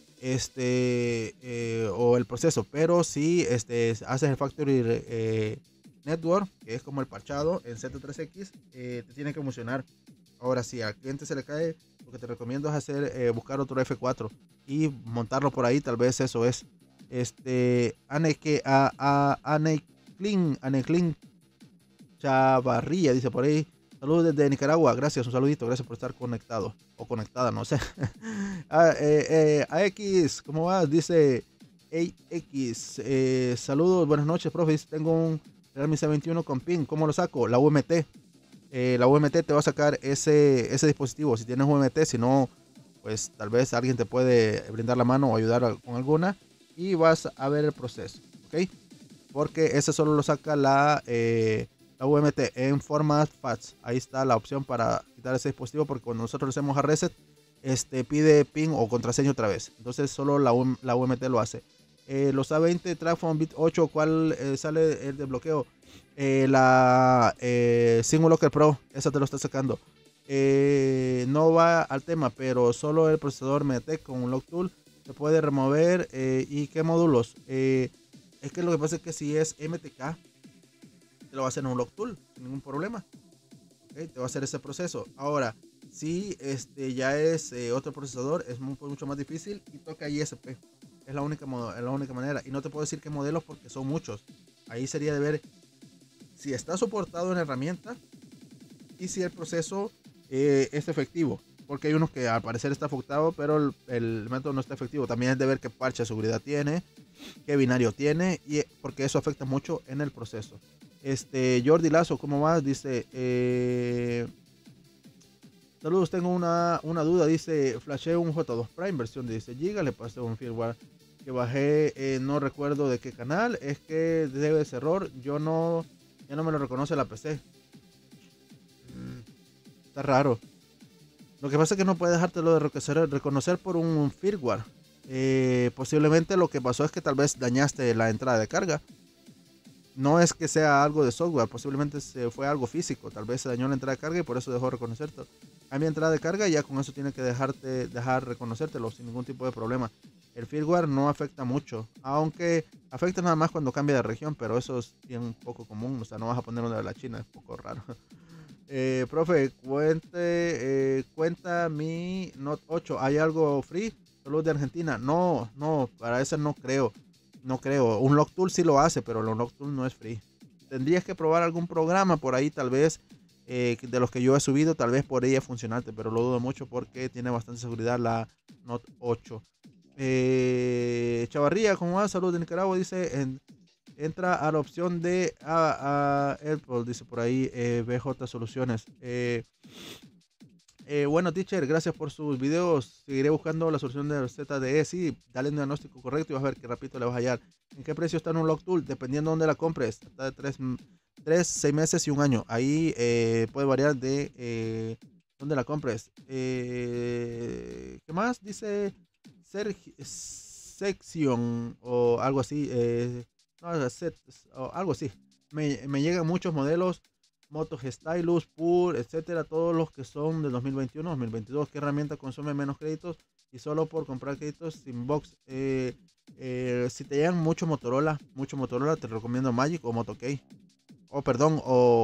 O el proceso, pero si haces el Factory Network, que es como el parchado en Z3X, te tiene que funcionar. Ahora, si al cliente se le cae, lo que te recomiendo es buscar otro F4 y montarlo por ahí. Tal vez eso es. Aneclin Chavarría dice por ahí: saludos desde Nicaragua, gracias, un saludito, gracias por estar conectado o conectada, no sé. AX, ¿cómo vas? Dice AX, saludos, buenas noches, profe. Tengo un Realme C21 con PIN. ¿Cómo lo saco? La UMT. La UMT te va a sacar ese dispositivo. Si tienes UMT, si no, pues tal vez alguien te puede brindar la mano o ayudar con alguna. Y vas a ver el proceso. ¿Ok? Porque ese solo lo saca la UMT en format FATS. Ahí está la opción para quitar ese dispositivo, porque cuando nosotros le hacemos a reset, pide PIN o contraseña otra vez. Entonces solo la UMT lo hace. Los A20 Trackphone Bit 8, ¿cuál sale el desbloqueo? La Single Locker Pro, esa te lo está sacando. No va al tema, pero solo el procesador MediaTek con un Lock Tool se puede remover. ¿Y qué módulos? Es que lo que pasa es que si es MTK, te lo va a hacer en un Lock Tool sin ningún problema. ¿Okay? Te va a hacer ese proceso. Ahora, si ya es otro procesador, es mucho más difícil y toca ISP. Es la única manera. Y no te puedo decir qué modelos porque son muchos. Ahí sería de ver si está soportado en la herramienta y si el proceso es efectivo. Porque hay unos que al parecer está afectado, pero el método no está efectivo. También es de ver qué parche de seguridad tiene, qué binario tiene, y porque eso afecta mucho en el proceso. Jordi Lazo, ¿cómo vas? Dice, saludos, tengo una duda. Dice, flashé un J2 Prime versión de 16 GB, le pasé un firmware que bajé, no recuerdo de qué canal, es que debe ser error, ya no me lo reconoce la PC. Está raro. Lo que pasa es que no puede dejártelo de reconocer por un firmware. Posiblemente lo que pasó es que tal vez dañaste la entrada de carga. No es que sea algo de software, posiblemente fue algo físico. Tal vez se dañó la entrada de carga y por eso dejó de reconocerte. Cambia entrada de carga y ya con eso tiene que dejar reconocértelo sin ningún tipo de problema. El firmware no afecta mucho, aunque afecta nada más cuando cambia de región, pero eso es bien poco común. O sea, no vas a poner una de la China, es poco raro. Profe, cuenta mi Note 8. ¿Hay algo free? ¿Solo de Argentina? No, para ese no creo. No creo. Un Lock Tool sí lo hace, pero el Lock Tool no es free. Tendrías que probar algún programa por ahí, tal vez, de los que yo he subido, tal vez podría funcionarte, pero lo dudo mucho porque tiene bastante seguridad la Note 8. Chavarría, ¿cómo va? Salud de Nicaragua, dice. Entra a la opción de AirPod, dice por ahí, BJ Soluciones. Bueno, teacher, gracias por sus videos. Seguiré buscando la solución de ZDE. Sí, dale un diagnóstico correcto y vas a ver qué rápido le vas a hallar. ¿En qué precio está en un Lock Tool? Dependiendo de dónde la compres. Está de 3, 6 meses y un año. Ahí puede variar de dónde la compres. ¿Qué más? Dice Section o algo así. No, o algo así. Me llegan muchos modelos. Moto Stylus, Pure, etcétera, todos los que son de 2021, 2022. ¿Qué herramienta consume menos créditos? Y solo por comprar créditos sin box. Si te llegan mucho Motorola, te recomiendo Magic o Moto Key. Perdón,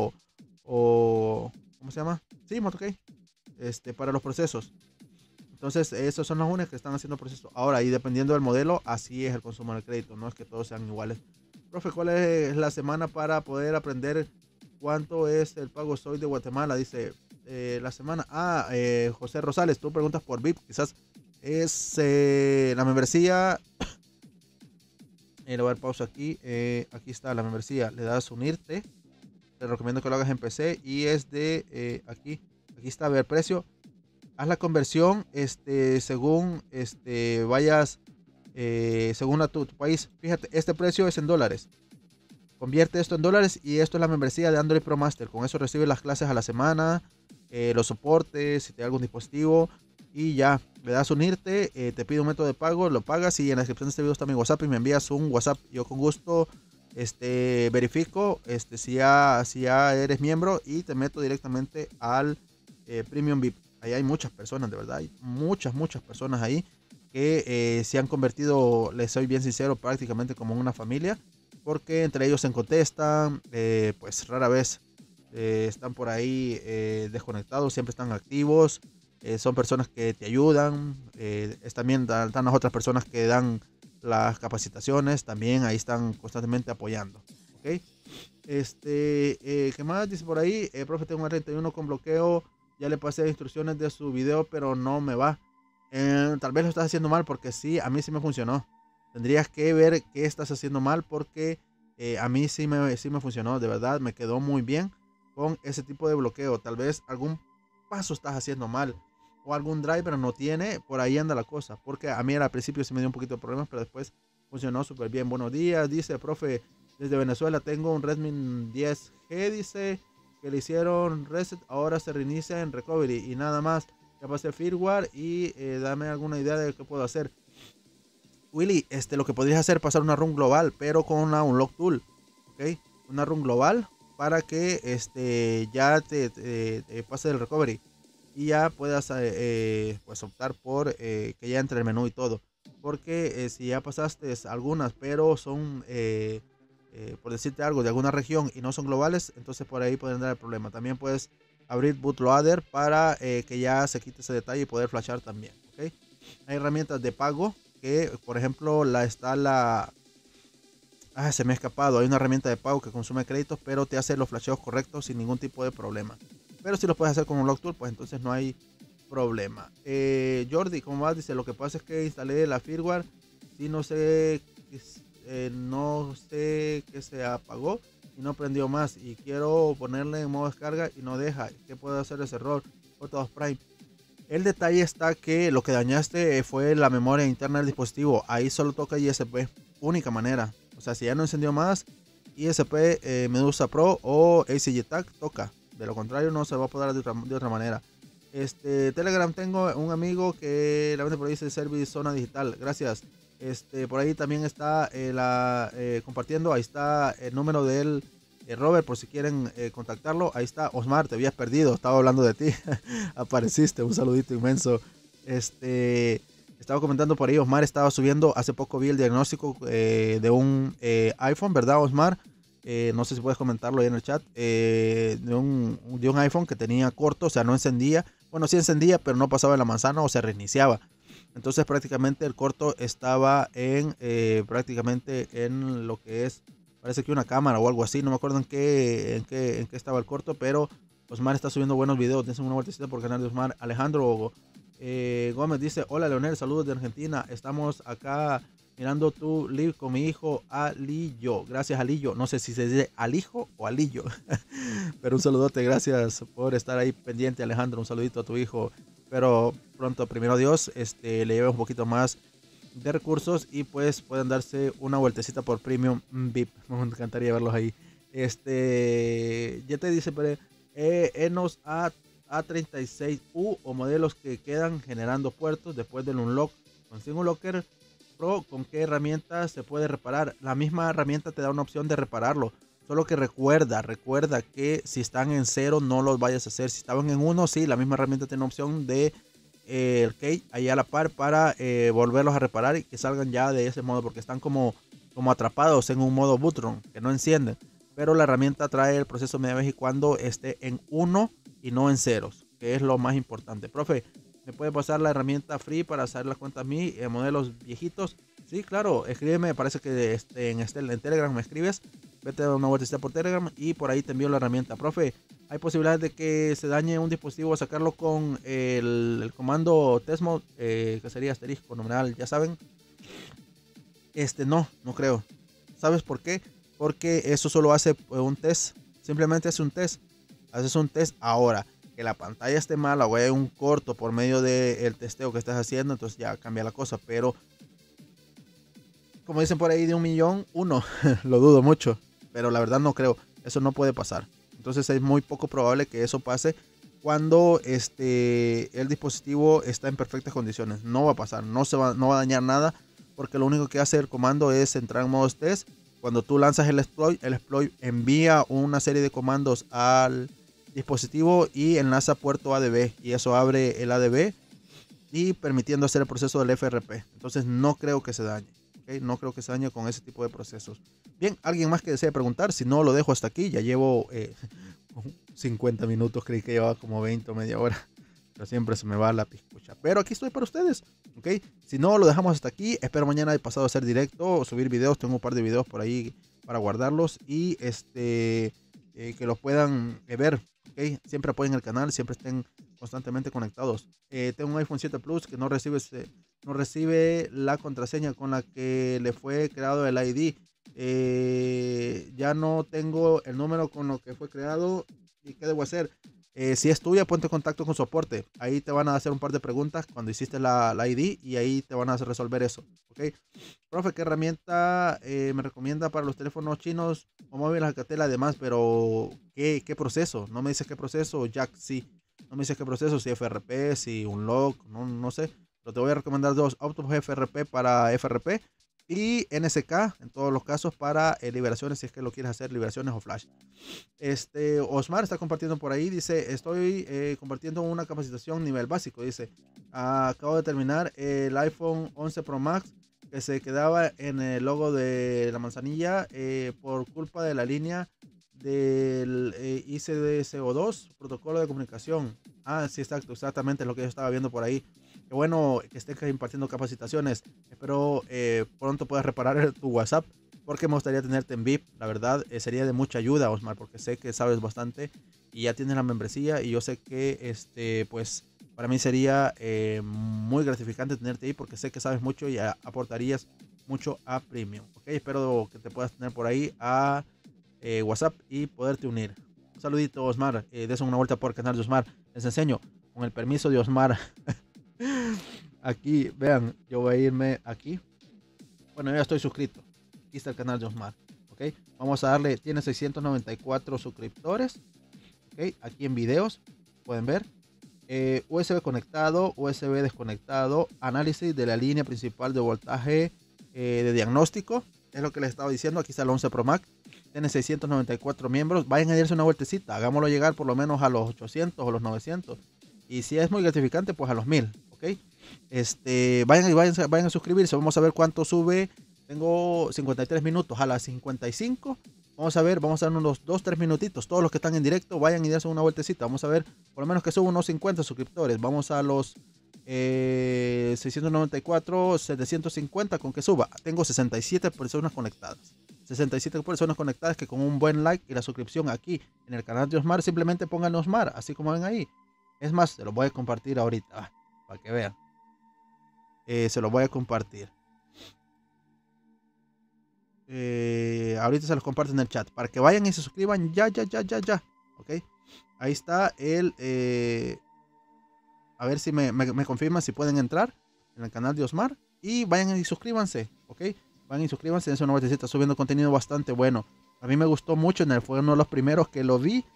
¿cómo se llama? Sí, Moto Key. Para los procesos. Entonces, esos son las únicas que están haciendo procesos. Ahora, y dependiendo del modelo, así es el consumo del crédito. No es que todos sean iguales. Profe, ¿cuál es la semana para poder aprender cuánto es el pago? Soy de Guatemala, dice la semana. José Rosales, tú preguntas por VIP. Quizás es la membresía. Le voy a dar pausa aquí. Aquí está la membresía. Le das unirte. Te recomiendo que lo hagas en PC. Y es de aquí. Aquí está, a ver, precio. Haz la conversión según vayas según a tu país. Fíjate, este precio es en dólares. Convierte esto en dólares y esto es la membresía de Android Pro Master. Con eso recibes las clases a la semana, los soportes, si te da algún dispositivo y ya. Le das unirte, te pide un método de pago, lo pagas y en la descripción de este video está mi WhatsApp y me envías un WhatsApp. Yo con gusto verifico si ya eres miembro y te meto directamente al Premium VIP. Ahí hay muchas personas, de verdad, hay muchas personas ahí que se han convertido, les soy bien sincero, prácticamente como una familia, porque entre ellos se contestan, pues rara vez están por ahí desconectados, siempre están activos, son personas que te ayudan, también están las otras personas que dan las capacitaciones, también ahí están constantemente apoyando, ¿ok? ¿Qué más dice por ahí? Profe, tengo un R31 con bloqueo. Ya le pasé instrucciones de su video, pero no me va. Tal vez lo estás haciendo mal porque sí, a mí sí me funcionó. Tendrías que ver qué estás haciendo mal porque A mí sí me funcionó, de verdad, me quedó muy bien con ese tipo de bloqueo. Tal vez algún paso estás haciendo mal o algún driver no tiene, por ahí anda la cosa. Porque a mí al principio sí me dio un poquito de problemas, pero después funcionó súper bien. Buenos días, dice, profe, desde Venezuela tengo un Redmi 10G, dice, que le hicieron reset, ahora se reinicia en recovery y nada más. Ya pasé firmware y dame alguna idea de qué puedo hacer. Willy, lo que podrías hacer es pasar una run global, pero con una unlock tool, ¿ok? Una run global para que ya te pase el recovery y ya puedas pues optar por que ya entre el menú y todo. Porque si ya pasaste algunas, pero son, por decirte algo, de alguna región y no son globales, entonces por ahí pueden dar el problema. También puedes abrir bootloader para que ya se quite ese detalle y poder flashar también, ¿ok? Hay herramientas de pago que, por ejemplo, se me ha escapado. Hay una herramienta de pago que consume créditos, pero te hace los flasheos correctos sin ningún tipo de problema. Pero si lo puedes hacer con un lock tool, pues entonces no hay problema. Jordi, ¿cómo vas? Dice, lo que pasa es que instalé la firmware y no sé qué se apagó y no prendió más. Y quiero ponerle en modo descarga y no deja. ¿Qué puedo hacer ese error? Otros Prime. El detalle está que lo que dañaste fue la memoria interna del dispositivo. Ahí solo toca ISP. Única manera. O sea, si ya no encendió más, ISP, Medusa Pro o ACG Tag toca. De lo contrario, no se va a poder de otra manera. Telegram, tengo un amigo que la vende por ahí, dice Service Zona Digital. Gracias. Por ahí también está compartiendo. Ahí está el número del Robert, por si quieren contactarlo. Ahí está. Osmar, te habías perdido. Estaba hablando de ti. Apareciste. Un saludito inmenso. Estaba comentando por ahí. Osmar estaba subiendo. Hace poco vi el diagnóstico de un iPhone, ¿verdad, Osmar? No sé si puedes comentarlo ahí en el chat. De un iPhone que tenía corto, o sea, no encendía. Bueno, sí encendía, pero no pasaba de la manzana o se reiniciaba. Entonces prácticamente el corto estaba prácticamente en lo que es, parece que una cámara o algo así. No me acuerdo en qué estaba el corto, pero Osmar está subiendo buenos videos. Dense una vueltecita por el canal de Osmar. Alejandro Gómez dice, hola Leonel, saludos de Argentina. Estamos acá mirando tu live con mi hijo Alillo. Gracias, Alillo. No sé si se dice Alijo o Alillo. Pero un saludote, gracias por estar ahí pendiente, Alejandro. Un saludito a tu hijo. Pero pronto, primero Dios, le lleve un poquito más de recursos y pues pueden darse una vueltecita por Premium VIP. Me encantaría verlos ahí. Ya te dice, pero Enos A36U o modelos que quedan generando puertos después del unlock. Con SingleLocker Pro, ¿con qué herramienta se puede reparar? La misma herramienta te da una opción de repararlo. Solo que recuerda que si están en 0 no los vayas a hacer. Si estaban en 1, sí, la misma herramienta tiene opción de el key ahí a la par para volverlos a reparar y que salgan ya de ese modo, porque están como atrapados en un modo bootrun que no encienden. Pero la herramienta trae el proceso media vez y cuando esté en 1 y no en ceros, que es lo más importante. Profe, ¿me puede pasar la herramienta free para hacer las cuentas mí en modelos viejitos? Sí, claro, escríbeme, parece que en Telegram me escribes, vete a una vuelta por Telegram y por ahí te envío la herramienta. Profe, ¿hay posibilidades de que se dañe un dispositivo, sacarlo con el comando testmode, que sería asterisco numeral, ya saben? No creo. ¿Sabes por qué? Porque eso solo hace un test, simplemente hace un test. Haces un test ahora. Que la pantalla esté mala o hay un corto por medio del testeo que estás haciendo, entonces ya cambia la cosa. Pero como dicen por ahí, de 1.000.000, uno. Lo dudo mucho, pero la verdad no creo. Eso no puede pasar. Entonces es muy poco probable que eso pase cuando el dispositivo está en perfectas condiciones. No va a pasar, no va a dañar nada, porque lo único que hace el comando es entrar en modo test. Cuando tú lanzas el exploit envía una serie de comandos al dispositivo y enlaza puerto ADB, y eso abre el ADB y permitiendo hacer el proceso del FRP. Entonces no creo que se dañe. ¿Okay? No creo que se dañe con ese tipo de procesos. Bien, ¿alguien más que desee preguntar? Si no, lo dejo hasta aquí. Ya llevo 50 minutos, creí que llevaba como 20 o media hora. Pero siempre se me va la piscucha. Pero aquí estoy para ustedes. ¿Ok? Si no, lo dejamos hasta aquí. Espero mañana de pasado a hacer directo o subir videos. Tengo un par de videos por ahí para guardarlos y que los puedan ver. ¿Okay? Siempre apoyen el canal, siempre estén constantemente conectados. Tengo un iPhone 7 Plus que no recibe la contraseña con la que le fue creado el ID. Ya no tengo el número con lo que fue creado. ¿Y qué debo hacer? Si es tuya, ponte en contacto con soporte. Ahí te van a hacer un par de preguntas cuando hiciste la ID y ahí te van a hacer resolver eso. ¿Ok? Profe, ¿qué herramienta me recomienda para los teléfonos chinos o móviles Alcatel además? Pero, ¿qué proceso? No me dices qué proceso, Jack, sí. No me dices qué proceso, si FRP, si un log, no sé. Pero te voy a recomendar dos, Autobus FRP para FRP y NSK en todos los casos para liberaciones, si es que lo quieres hacer, liberaciones o flash. Osmar está compartiendo por ahí, dice, estoy compartiendo una capacitación nivel básico, dice, acabo de terminar el iPhone 11 Pro Max que se quedaba en el logo de la manzanilla por culpa de la línea del ICDCO2, protocolo de comunicación. Ah, sí, exacto, exactamente lo que yo estaba viendo por ahí. Qué bueno que estés impartiendo capacitaciones. Espero pronto puedas reparar tu WhatsApp porque me gustaría tenerte en VIP. La verdad, sería de mucha ayuda, Osmar, porque sé que sabes bastante y ya tienes la membresía y yo sé que pues para mí sería muy gratificante tenerte ahí porque sé que sabes mucho y aportarías mucho a Premium. ¿Ok? Espero que te puedas tener por ahí a WhatsApp y poderte unir. Un saludito, Osmar. Des una vuelta por el canal de Osmar. Les enseño, con el permiso de Osmar. Aquí, vean, yo voy a irme aquí. Bueno, yo ya estoy suscrito. Aquí está el canal de Osmar. ¿Ok? Vamos a darle, tiene 694 suscriptores. ¿Ok? Aquí en videos, pueden ver. USB conectado, USB desconectado, análisis de la línea principal de voltaje de diagnóstico, es lo que les estaba diciendo. Aquí está el 11 Pro Max, tiene 694 miembros, vayan a darse una vueltecita, hagámoslo llegar por lo menos a los 800 o los 900, y si es muy gratificante, pues a los 1000, ¿ok? Vayan a suscribirse, vamos a ver cuánto sube. Tengo 53 minutos, a las 55 vamos a ver, vamos a dar unos 2-3 minutitos. Todos los que están en directo, vayan y dense una vueltecita. Vamos a ver, por lo menos que suba unos 50 suscriptores. Vamos a los 694, 750 con que suba. Tengo 67 personas conectadas. 67 personas conectadas que con un buen like y la suscripción aquí en el canal de Osmar, simplemente pongan Osmar, así como ven ahí. Es más, se los voy a compartir ahorita, para que vean. Se los voy a compartir. Ahorita se los comparto en el chat para que vayan y se suscriban ya. Ok, ahí está el a ver si me confirman si pueden entrar en el canal de Osmar y vayan y suscríbanse. Ok, vayan y suscríbanse. Es una vueltecita, subiendo contenido bastante bueno. A mí me gustó mucho, fue uno de los primeros que lo vi.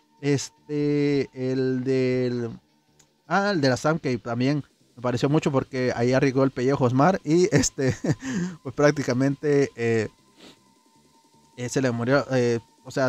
El de la Samcave también me pareció mucho porque ahí arriesgó el pellejo Osmar y pues prácticamente se le murió, o sea,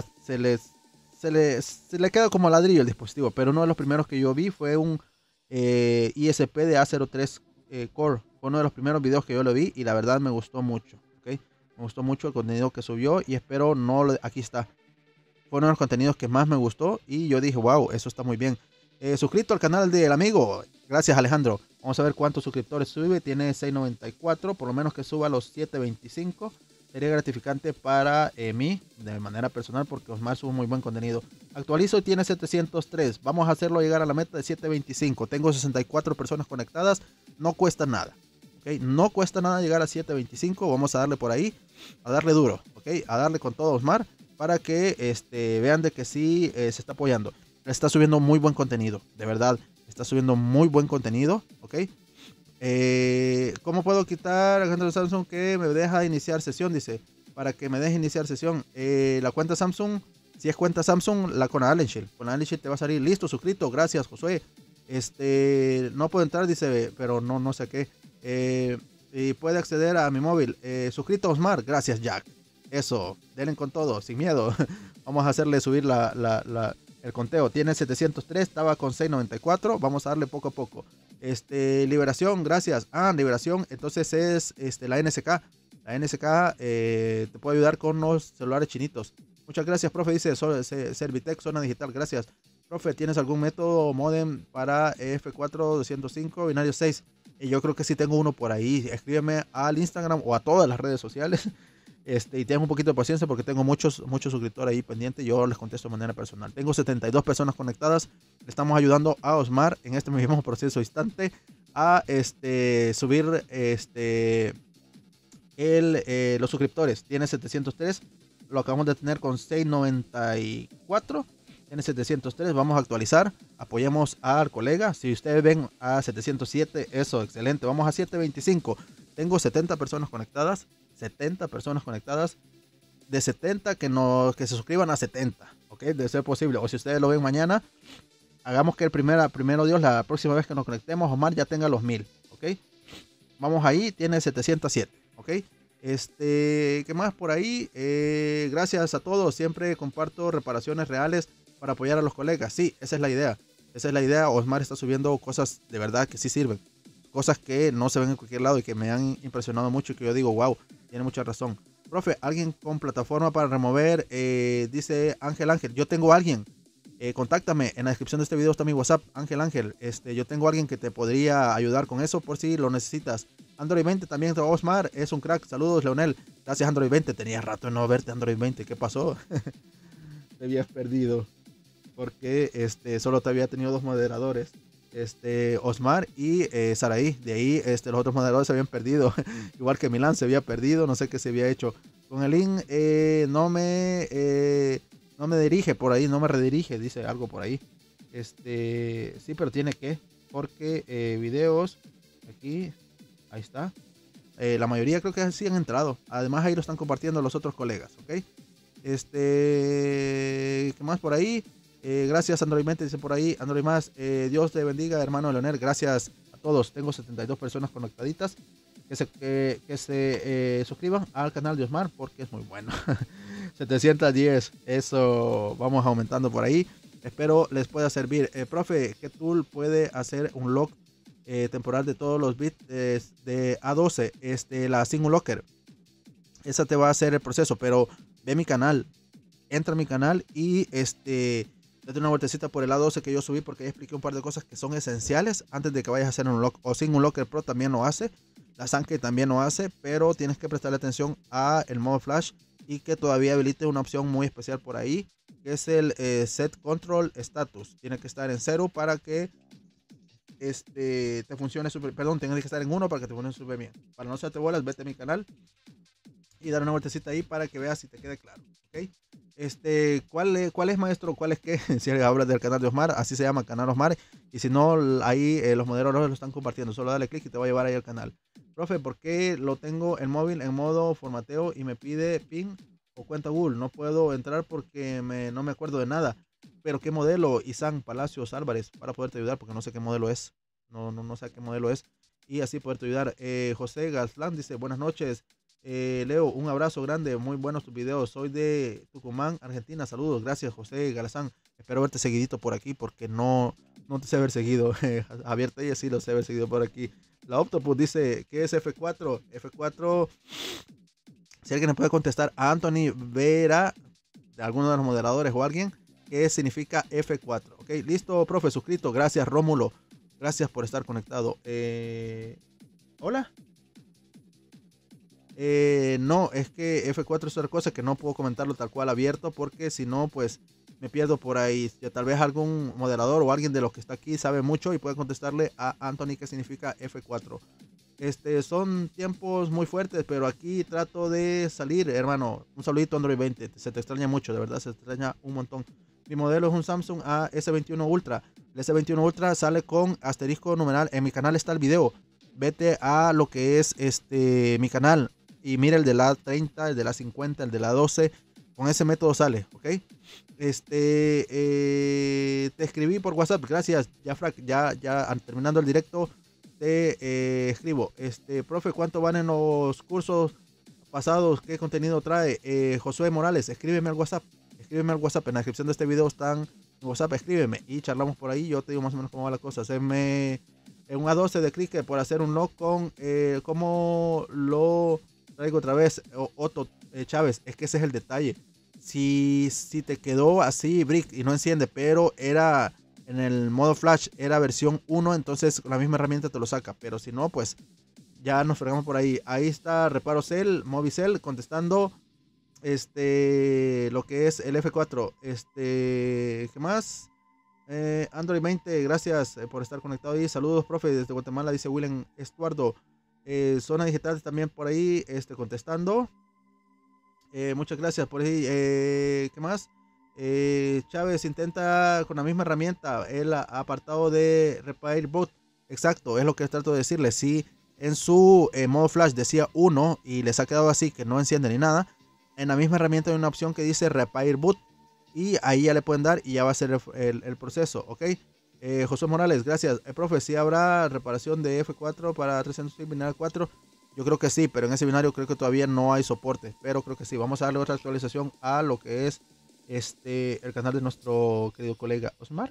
se le queda como ladrillo el dispositivo, pero uno de los primeros que yo vi fue un ISP de A03 Core. Fue uno de los primeros videos que yo lo vi y la verdad me gustó mucho, ¿okay? Me gustó mucho el contenido que subió y espero aquí está. Fue uno de los contenidos que más me gustó y yo dije, wow, eso está muy bien. Suscrito al canal del amigo, gracias Alejandro. Vamos a ver cuántos suscriptores sube, tiene 694, por lo menos que suba a los 725. Sería gratificante para mí, de manera personal, porque Osmar sube muy buen contenido. Actualizo y tiene 703. Vamos a hacerlo llegar a la meta de 725. Tengo 64 personas conectadas. No cuesta nada. ¿Okay? No cuesta nada llegar a 725. Vamos a darle por ahí. A darle duro. ¿Okay? A darle con todo, Osmar. Para que vean de que sí se está apoyando. Está subiendo muy buen contenido. De verdad. Está subiendo muy buen contenido. ¿Ok? ¿Cómo puedo quitar Alejandro Samsung que me deja iniciar sesión? Dice, para que me deje iniciar sesión. La cuenta Samsung, si es cuenta Samsung, la con Allen Shield. Con Allen Shield te va a salir listo, suscrito. Gracias, Josué. No puedo entrar, dice, pero no sé qué. Y puede acceder a mi móvil. Suscrito, Osmar. Gracias, Jack. Eso, denle con todo, sin miedo. Vamos a hacerle subir el conteo. Tiene 703, estaba con 694. Vamos a darle poco a poco. Liberación, gracias. Liberación, entonces es la NSK. La NSK te puede ayudar con los celulares chinitos. Muchas gracias, profe. Dice Servitec, zona digital. Gracias. Profe, ¿tienes algún método modem para F4 205 binario 6? Yo creo que sí tengo uno por ahí. Escríbeme al Instagram o a todas las redes sociales. Y tengo un poquito de paciencia porque tengo muchos suscriptores ahí pendientes. Yo les contesto de manera personal. Tengo 72 personas conectadas. Le estamos ayudando a Osmar en este mismo proceso instante a subir los suscriptores. Tiene 703. Lo acabamos de tener con 694. Tiene 703. Vamos a actualizar. Apoyemos al colega. Si ustedes ven a 707, eso, excelente. Vamos a 725. Tengo 70 personas conectadas. 70 personas conectadas. De 70 que se suscriban a 70. Ok, de ser posible. O si ustedes lo ven mañana, hagamos que primero Dios, la próxima vez que nos conectemos, Omar ya tenga los 1000. Ok. Vamos ahí, tiene 707. Ok. ¿Qué más por ahí? Gracias a todos. Siempre comparto reparaciones reales para apoyar a los colegas. Sí, esa es la idea. Esa es la idea. Osmar está subiendo cosas de verdad que sí sirven. Cosas que no se ven en cualquier lado y que me han impresionado mucho y que yo digo, wow, tiene mucha razón. Profe, alguien con plataforma para remover, dice Ángel. Yo tengo a alguien. Contáctame, en la descripción de este video está mi WhatsApp, Ángel. Yo tengo a alguien que te podría ayudar con eso por si lo necesitas. Android 20 también, Osmar, es un crack. Saludos, Leonel. Gracias, Android 20. Tenía rato de no verte, Android 20. ¿Qué pasó? Te habías perdido. Porque solo te había tenido dos moderadores. Osmar y Saraí. De ahí los otros moderadores se habían perdido. Igual que Milán se había perdido. No sé qué se había hecho. Con el link no me dirige por ahí. No me redirige. Dice algo por ahí. Sí, pero tiene que. Porque videos. Aquí. Ahí está. La mayoría creo que sí han entrado. Además ahí lo están compartiendo los otros colegas. Ok. ¿Qué más por ahí? Gracias Android Mente, dice por ahí. Android más, Dios te bendiga, hermano Leonel. Gracias a todos. Tengo 72 personas conectaditas. Que se suscriban al canal de Osmar porque es muy bueno. 710. Eso vamos aumentando por ahí. Espero les pueda servir. Profe, ¿qué tool puede hacer un lock temporal de todos los bits de A12? La Single Locker. Esa te va a hacer el proceso, pero ve mi canal. Entra a mi canal y date una vueltecita por el A12 que yo subí porque ya expliqué un par de cosas que son esenciales antes de que vayas a hacer un lock. O sin un Locker Pro también lo hace. La Sankey también lo hace, pero tienes que prestarle atención a el modo flash y que todavía habilite una opción muy especial por ahí, que es el Set Control Status. Tiene que estar en 0 para que te funcione súper. Perdón, tiene que estar en 1 para que te funcione súper bien. Para no hacerte bolas, vete a mi canal y dar una vueltecita ahí para que veas si te quede claro. ¿Ok? ¿Cuál es, maestro? ¿Cuál es qué? Si hablas del canal de Osmar, así se llama, canal Osmar. Y si no, ahí los moderadores lo están compartiendo. Solo dale clic y te va a llevar ahí al canal. Profe, ¿por qué lo tengo el móvil en modo formateo y me pide PIN o cuenta Google? No puedo entrar porque no me acuerdo de nada. Pero ¿qué modelo? Isan Palacios Álvarez, para poderte ayudar porque no sé qué modelo es. No sé qué modelo es. Y así poderte ayudar. José Gaslán dice, buenas noches. Leo, un abrazo grande, muy buenos tus videos. Soy de Tucumán, Argentina. Saludos, gracias José Galazán. Espero verte seguidito por aquí porque no te sé haber seguido. Javier Telles sí lo sé haber seguido por aquí. La Octopus dice, ¿qué es F4? F4, si alguien me puede contestar, a Anthony Vera, de alguno de los moderadores o alguien, ¿qué significa F4? Ok, listo, profe, suscrito. Gracias, Rómulo. Gracias por estar conectado. Hola. No, es que F4 es otra cosa que no puedo comentarlo tal cual abierto porque si no, pues me pierdo por ahí. Ya tal vez algún moderador o alguien de los que está aquí sabe mucho y puede contestarle a Anthony qué significa F4. Son tiempos muy fuertes, pero aquí trato de salir, hermano. Un saludito Android 20, se te extraña mucho, de verdad, se te extraña un montón. Mi modelo es un Samsung S21 Ultra. El S21 Ultra sale con asterisco numeral. En mi canal está el video. Vete a lo que es mi canal y mira el de la 30, el de la 50, el de la 12. Con ese método sale, ¿ok? Te escribí por WhatsApp, gracias, ya terminando el directo te escribo. Profe, ¿cuánto van en los cursos pasados? ¿Qué contenido trae? Josué Morales, escríbeme al WhatsApp, en la descripción de este video están en WhatsApp, escríbeme y charlamos por ahí, yo te digo más o menos cómo va la cosa. Hacerme un A12 de clic por hacer un log con, ¿cómo lo traigo otra vez? Otto Chávez, es que ese es el detalle. Si te quedó así brick y no enciende, pero era en el modo flash, era versión 1, entonces la misma herramienta te lo saca. Pero si no, pues ya nos fregamos por ahí. Ahí está Reparo Cell, Movicel, contestando lo que es el F4. ¿Qué más? Android 20, gracias por estar conectado ahí. Saludos, profe, desde Guatemala, dice William Estuardo. Zona Digital también por ahí contestando. Muchas gracias por ahí. ¿Qué más? Chávez intenta con la misma herramienta el apartado de Repair Boot. Exacto, es lo que trato de decirle. Si en su modo flash decía 1 y les ha quedado así que no enciende ni nada, en la misma herramienta hay una opción que dice Repair Boot y ahí ya le pueden dar y ya va a ser el proceso, ¿ok? José Morales, gracias. Profe, si habrá reparación de F4 para 306 binario 4. Yo creo que sí, pero en ese binario creo que todavía no hay soporte, pero creo que sí. Vamos a darle otra actualización a lo que es el canal de nuestro querido colega Osmar.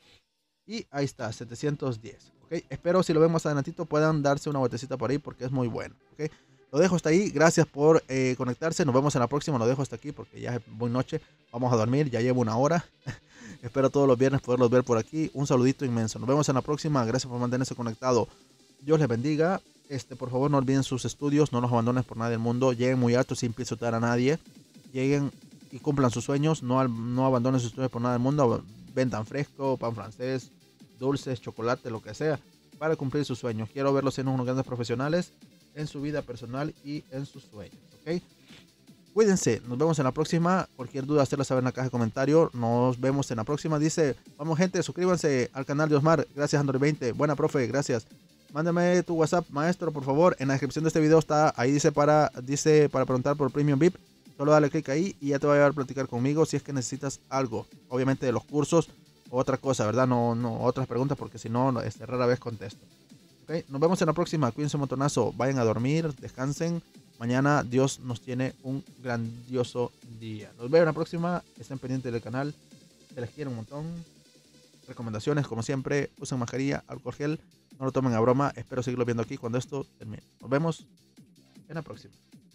Y ahí está, 710. ¿Okay? Espero si lo vemos adelantito puedan darse una vueltecita por ahí porque es muy bueno. ¿Okay? Lo dejo hasta ahí. Gracias por conectarse. Nos vemos en la próxima. Lo dejo hasta aquí porque ya es muy noche. Vamos a dormir. Ya llevo una hora. Espero todos los viernes poderlos ver por aquí. Un saludito inmenso. Nos vemos en la próxima. Gracias por mantenerse conectado. Dios les bendiga. Por favor, no olviden sus estudios. No los abandonen por nada del mundo. Lleguen muy alto sin pisotear a nadie. Lleguen y cumplan sus sueños. No abandonen sus estudios por nada del mundo. Vendan fresco, pan francés, dulces, chocolate, lo que sea, para cumplir sus sueños. Quiero verlos en unos grandes profesionales en su vida personal y en sus sueños. ¿Ok? Cuídense, nos vemos en la próxima. Cualquier duda, hacerla saber en la caja de comentarios. Nos vemos en la próxima. Dice, vamos gente, suscríbanse al canal de Osmar. Gracias, Android20. Buena, profe, gracias. Mándame tu WhatsApp, maestro, por favor. En la descripción de este video está, ahí dice para preguntar por Premium VIP. Solo dale clic ahí y ya te va a llevar a platicar conmigo si es que necesitas algo. Obviamente de los cursos o otra cosa, ¿verdad? No otras preguntas porque si no, rara vez contesto. ¿Okay? Nos vemos en la próxima. Cuídense un montonazo. Vayan a dormir, descansen. Mañana Dios nos tiene un grandioso día. Nos vemos en la próxima. Estén pendientes del canal. Se les quiere un montón. Recomendaciones, como siempre, usen mascarilla, alcohol gel. No lo tomen a broma. Espero seguirlo viendo aquí cuando esto termine. Nos vemos en la próxima.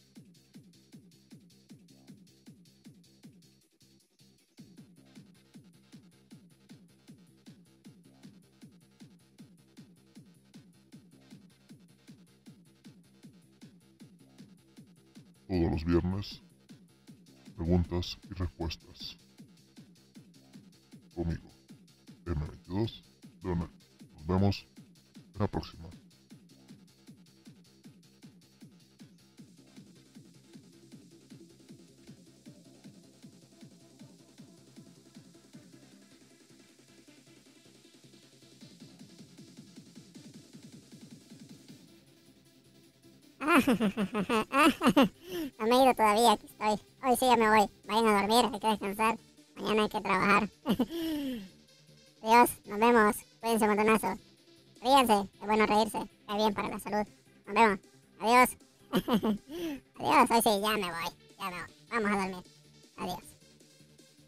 Todos los viernes, preguntas y respuestas. Conmigo, M22 Leonel. Nos vemos en la próxima. No me he ido todavía, aquí estoy. Hoy sí ya me voy. Vayan a dormir, hay que descansar. Mañana hay que trabajar. Adiós, nos vemos. Cuídense montonazos. Ríanse, es bueno reírse. Está bien para la salud. Nos vemos. Adiós. Adiós, hoy sí, ya me voy. Ya me voy. Vamos a dormir. Adiós.